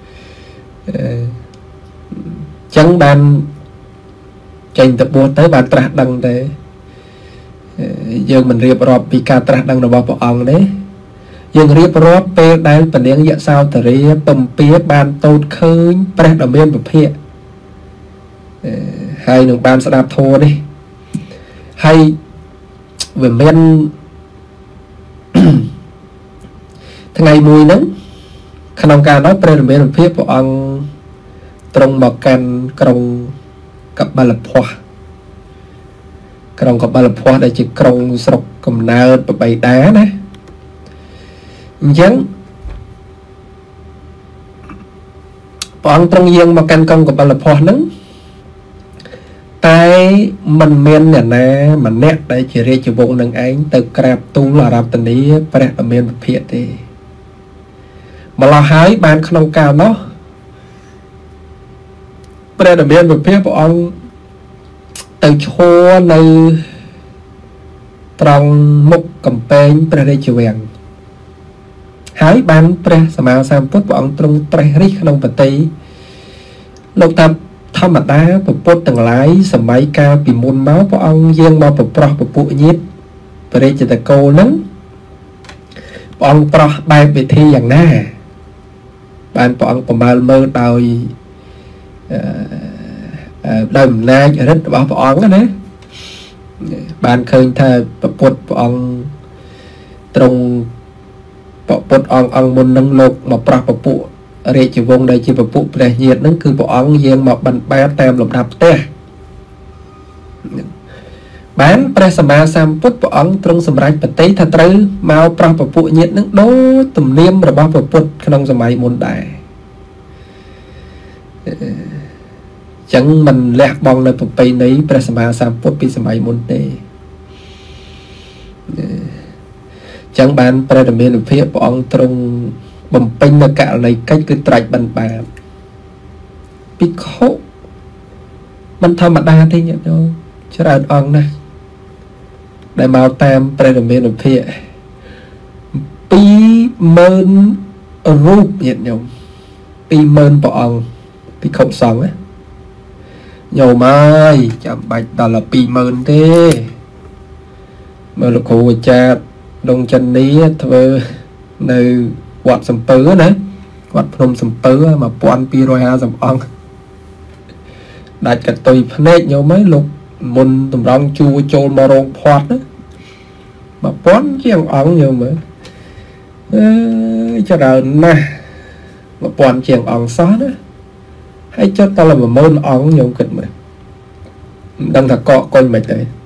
ចឹងបានចេញទៅបួសទៅបានត្រាស់ដឹងទេយើងមិនរៀបរាប់ពីការត្រាស់ដឹងរបស់ព្រះអង្គទេយើងរៀបរាប់ពេលដែលពនាងយសោតរាបំពេបានតូចឃើញព្រះដ៏មានពភៈហើយនឹងបានស្ដាប់ធម៌នេះហើយវាមានថ្ងៃមួយហ្នឹងក្នុងការនោះព្រះដ៏មានពភៈព្រះអង្គត្រង់មកកាន់ក្រុងកបលភ័សក្រុងកបលភ័សដែលជាក្រុងស្រុកកំណើតបបៃតាណាអញ្ចឹងព្រះអង្គត្រង់យាងមកកាន់ក្រុងកបលភ័សហ្នឹងតែមិនមានអ្នកណាម្នាក់ដែលជារាជវង្សនឹងឯងទៅក្រាបទូលអារាធនាព្រះដ៏មានពភៈទេម្ល៉េះហើយបានក្នុងកាលនោះព្រះដ៏មានពភៈព្រះអង្គទៅឈរនៅត្រង់មុខកំពែងព្រះរាជវាំងហើយបានព្រះសម្មាសម្ពុទ្ធព្រះអង្គទ្រង់ត្រេះរិះក្នុងបតីលោកថាធម្មតាពុទ្ធទាំងឡាយសម័យកាលពីមុនមកព្រះអង្គយាងមកប្រប្រោះពពួកញាតិព្រះរាជតកូលហ្នឹងព្រះអង្គប្រោះបែបវិធីយ៉ាងណាបានព្រះអង្គប្រមើលមើលដោយដោយអំណាចរិទ្ធរបស់ព្រះអង្គណាបានឃើញថាព្រះពុទ្ធព្រះអង្គទ្រង់ព្រះពុទ្ធអង្គអង្គមុននឹងលោកមកប្រោះពពួករាជវង្សដែលជាពពួកព្រះញាតិហ្នឹងគឺព្រះអង្គយាងមកបិណ្ឌបាតតាមលំដាប់ផ្ទះបានព្រះសម្មាសម្ពុទ្ធព្រះអង្គទ្រង់សម្រេចបតីថាត្រូវមកប្រោះពពួកញាតិហ្នឹងដូចទំនៀមរបស់ព្រះពុទ្ធក្នុងសម័យមុនដែរចឹងមិនលះបង់នៅប្រពៃណីព្រះសម្មាសម្ពុទ្ធពីសម័យមុនទេចឹងបានព្រះដ៏មានពភៈព្រះអង្គទ្រង់បំពេញនៅករណីកិច្ចគឺត្រាច់បិណ្ឌបាតភិក្ខុមិនធម្មតាទេញាតិញោមច្រើនអង្គណាស់ដែលមកតាមព្រះដ៏មានពភៈពីរម៉ឺនរូបញាតិញោមពីរម៉ឺនព្រះអង្គភិក្ខុសង្ឃណាញោមអើយចាំបាច់ដល់ពីរម៉ឺនទេមើលលោកគ្រូអាចារ្យដងចិននេះធ្វើនៅវត្តសំពៅណាវត្តភ្នំសំពៅmột nghìn hai trăm hai mươiអង្គដាច់កតុយភ្នែកញោមហើយលោកមុនតម្រង់ជួចូលមករោងផាត់ណាmột nghìnជាងអង្គញោមមើលអើយច្រើនណាស់một nghìnជាងអង្គសោះណាហើយចុះតើល្មមអង្គញោមគិតមើលមិនដឹងថាកកកុញមិនទេ